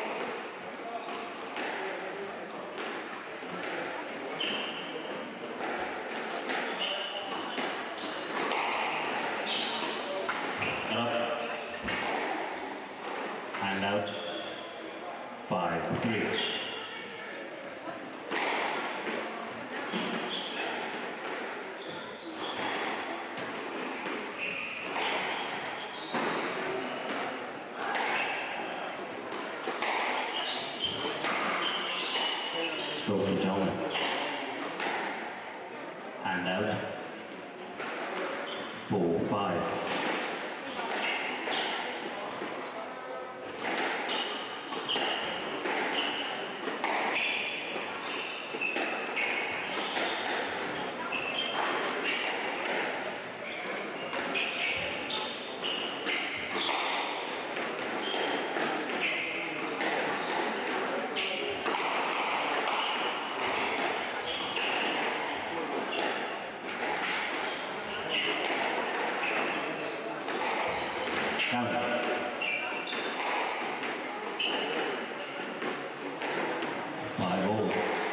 Up. Hand out. 5-3. Stroke to John. Hand out. 4-5. Down. 5-all.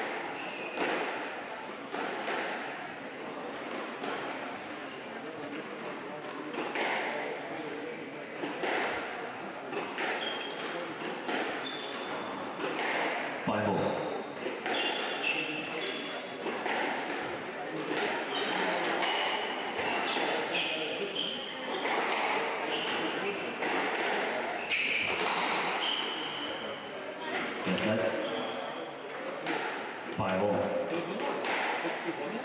Just that. 5-all. Jetzt gewonnen.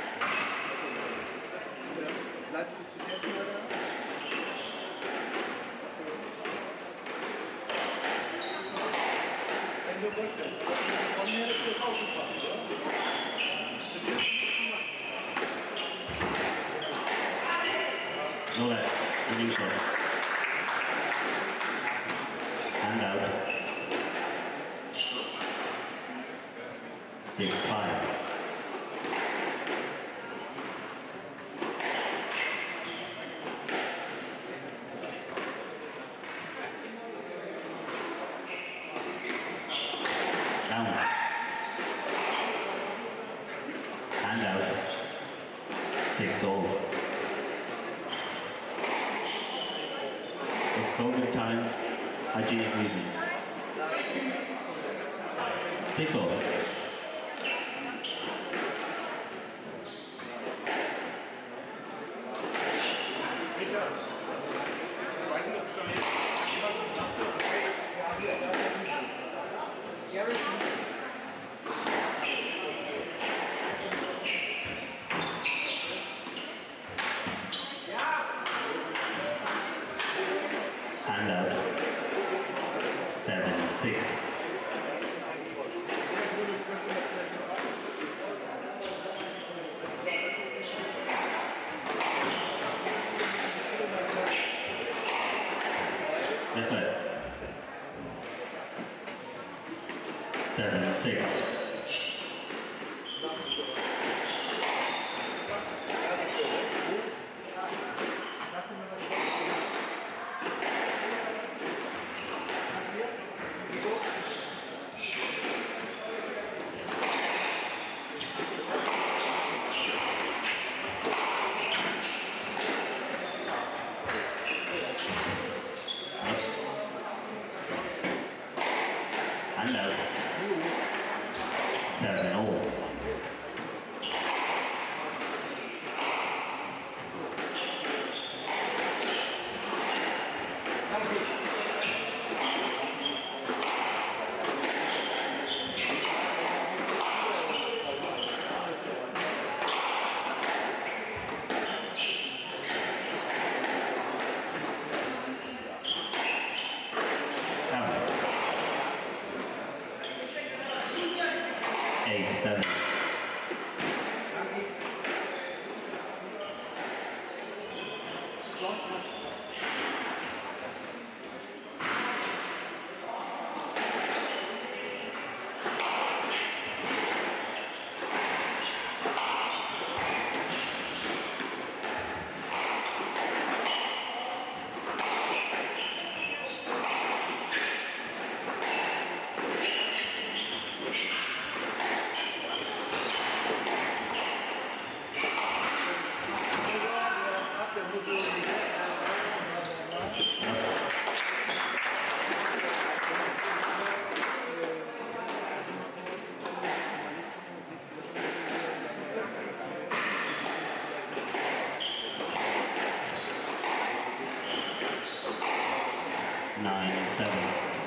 Bleibst du zuerst mal da? Kann ich mir vorstellen. Von mir ist das auch super. No left. New shot. Hand out. 6-5. Down. hygienic reasons. 6-all. Hand out. 7-6. That's right. 7-6. Hand out. 7-all. Out. 8-7. Nine, 7.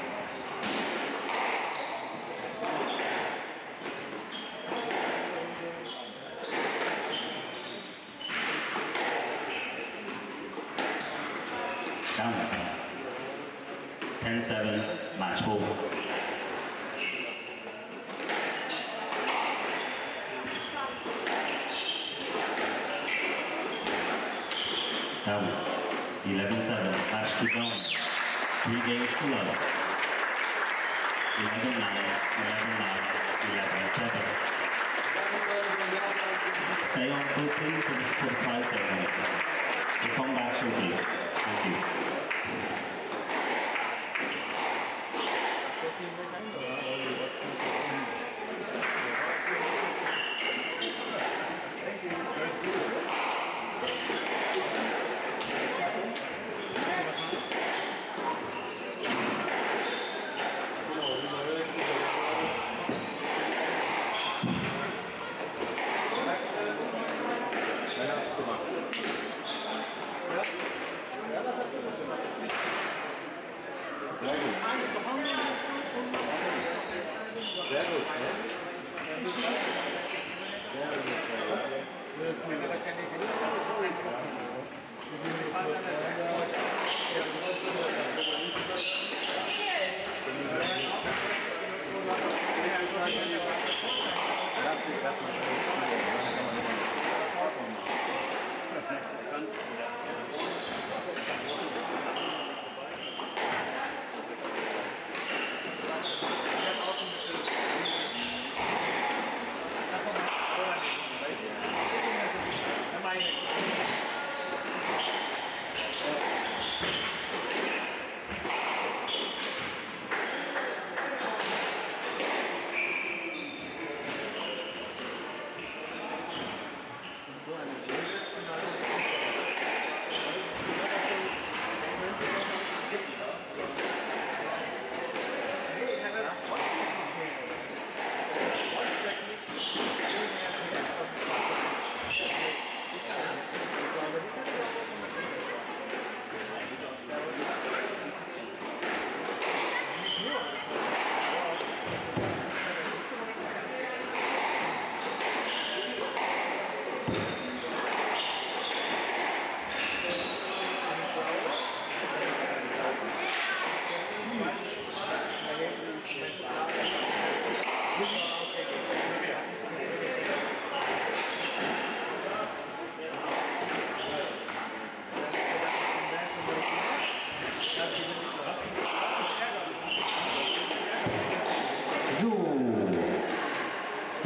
Down. 10-7, match ball. Down. 11-7, match to down. 3 games to love. 11-9, 11-9, 11-7. Stay on court, please, for the prize ceremony. We'll come back shortly. Thank you.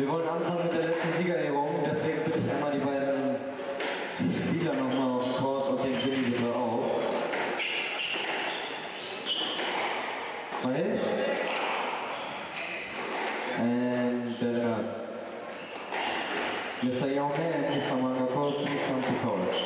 Wir wollen anfangen mit der letzten Siegerehrung, deswegen bitte ich einmal die beiden Spieler nochmal auf den Court und den Willi bitte auch. Mahesh and Bernard. Mr. Yaume and Mr. Mangakor, please come to court.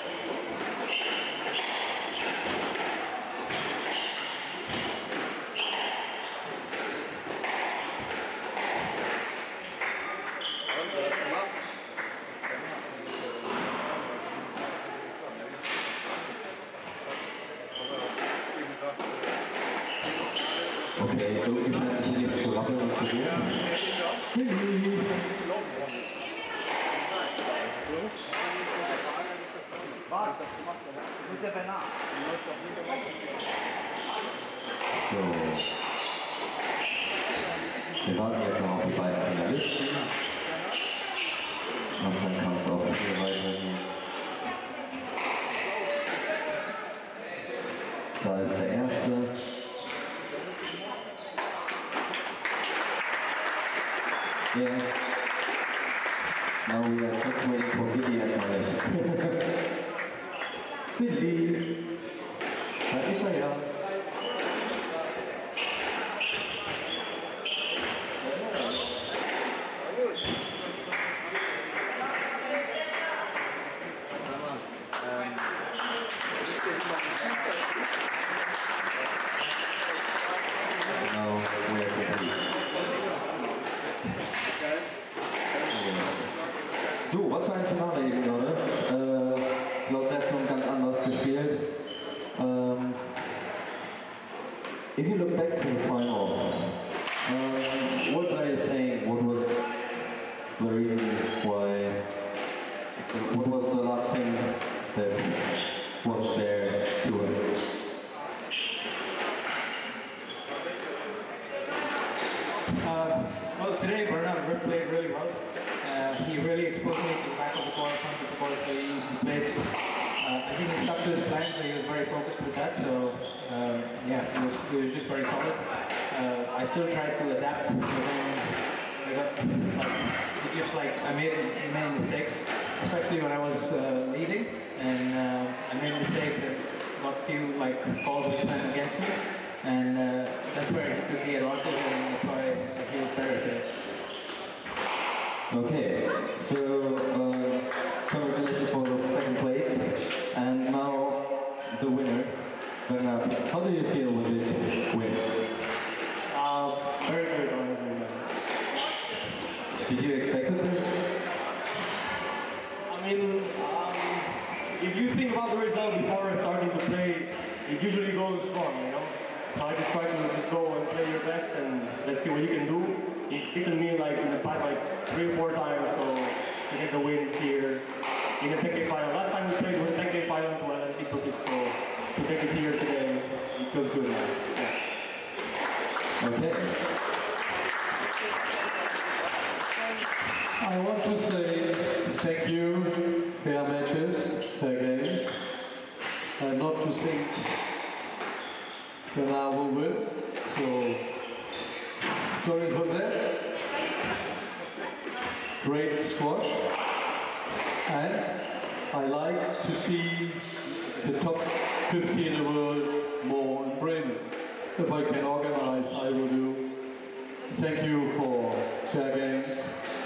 Okay, irgendwie scheint sich hier nichts zu rappeln und zu gehen. So. Wir warten jetzt noch auf die beiden Finalisten. Und dann kann es auch hier weitergehen. Da ist der erste. Yeah. Now we are just waiting for Billy and Mahesh. Billy. Da ist er ja. So, was für ein Finale eben gerade. Laut Setzung ganz anders gespielt. If you look back to the final, what are you saying? What was the reason why? So what was the last thing that was there to it? Well, today Bernard played really well. He really exposed me to the back of the court, front of the court, so he played. I think he stuck to his plan, so he was very focused with that. So yeah, he was just very solid. I still tried to adapt, but then I made mistakes, especially when I was leading, and I made mistakes and got a few calls which went against me, and that's where he took the advantage, and that's why he was better today. Okay, so congratulations for the second place, and now the winner. Bernard, how do you feel with this win? Very good, honestly. Did you expect this? I mean, if you think about the result before starting to play, it usually goes wrong, you know? So I just try to just go and play your best and let's see what you can do. It hit me in the past 3 or 4 times, so to get the win here in the Tech final. Last time we played with the Tech final as well, and he took it, so to take it here today, it feels good, man. Yeah. Okay. I want to say thank you, fair matches, fair games, and not to think that I will win, so sorry for that. Great squash, and I like to see the top 50 in the world more in Bremen. If I can organize, I will do. Thank you for fair games.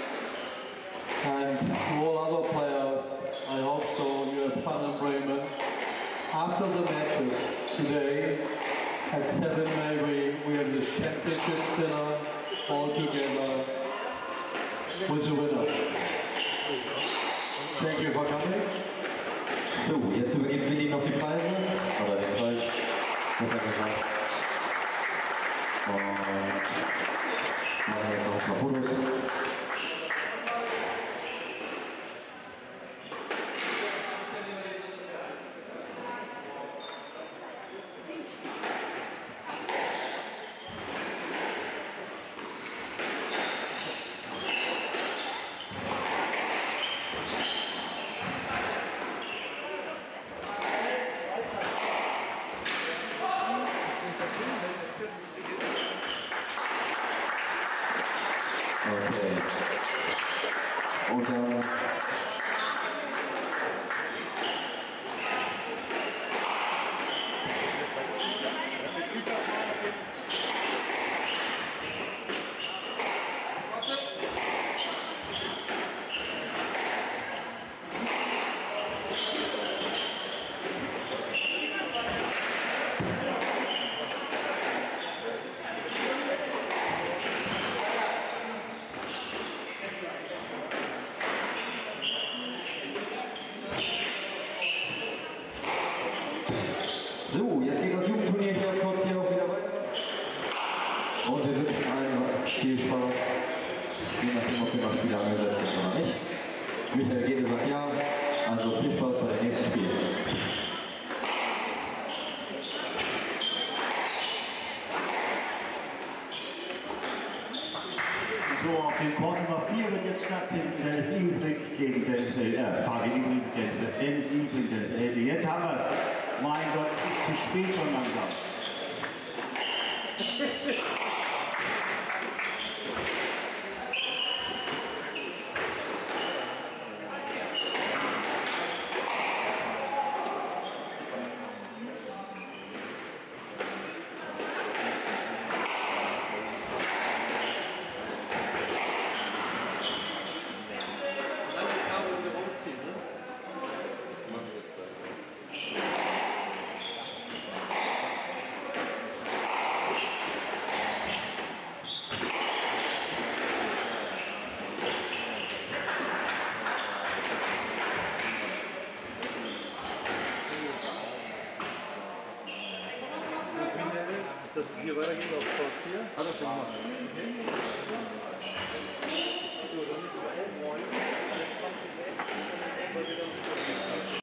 And to all other players, I hope so you have fun in Bremen. After the matches today, at 7 maybe, we have the championships dinner all together with the winner. Thank you for coming. So, jetzt übergibt Willi noch die Preise, oder den Preis, muss er gesagt. Und machen jetzt auch ein paar Fotos. Okay. Und dann so, jetzt geht das Jugendturnier hier auf Court 4 auch wieder weiter. Und wir wünschen allen viel Spaß, je nachdem, ob wir noch Spiele angesetzt sind oder nicht. Michael Gede sagt ja, also viel Spaß bei den nächsten Spielen. So, auf dem Court Nummer 4 wird jetzt stattfinden Dennis Ihlbrink gegen Dennis Elde. Jetzt haben wir es. Mein Gott, zu spät schon langsam. Dass es hier weitergeht auf Court 4? Hat er schon gemacht. Okay.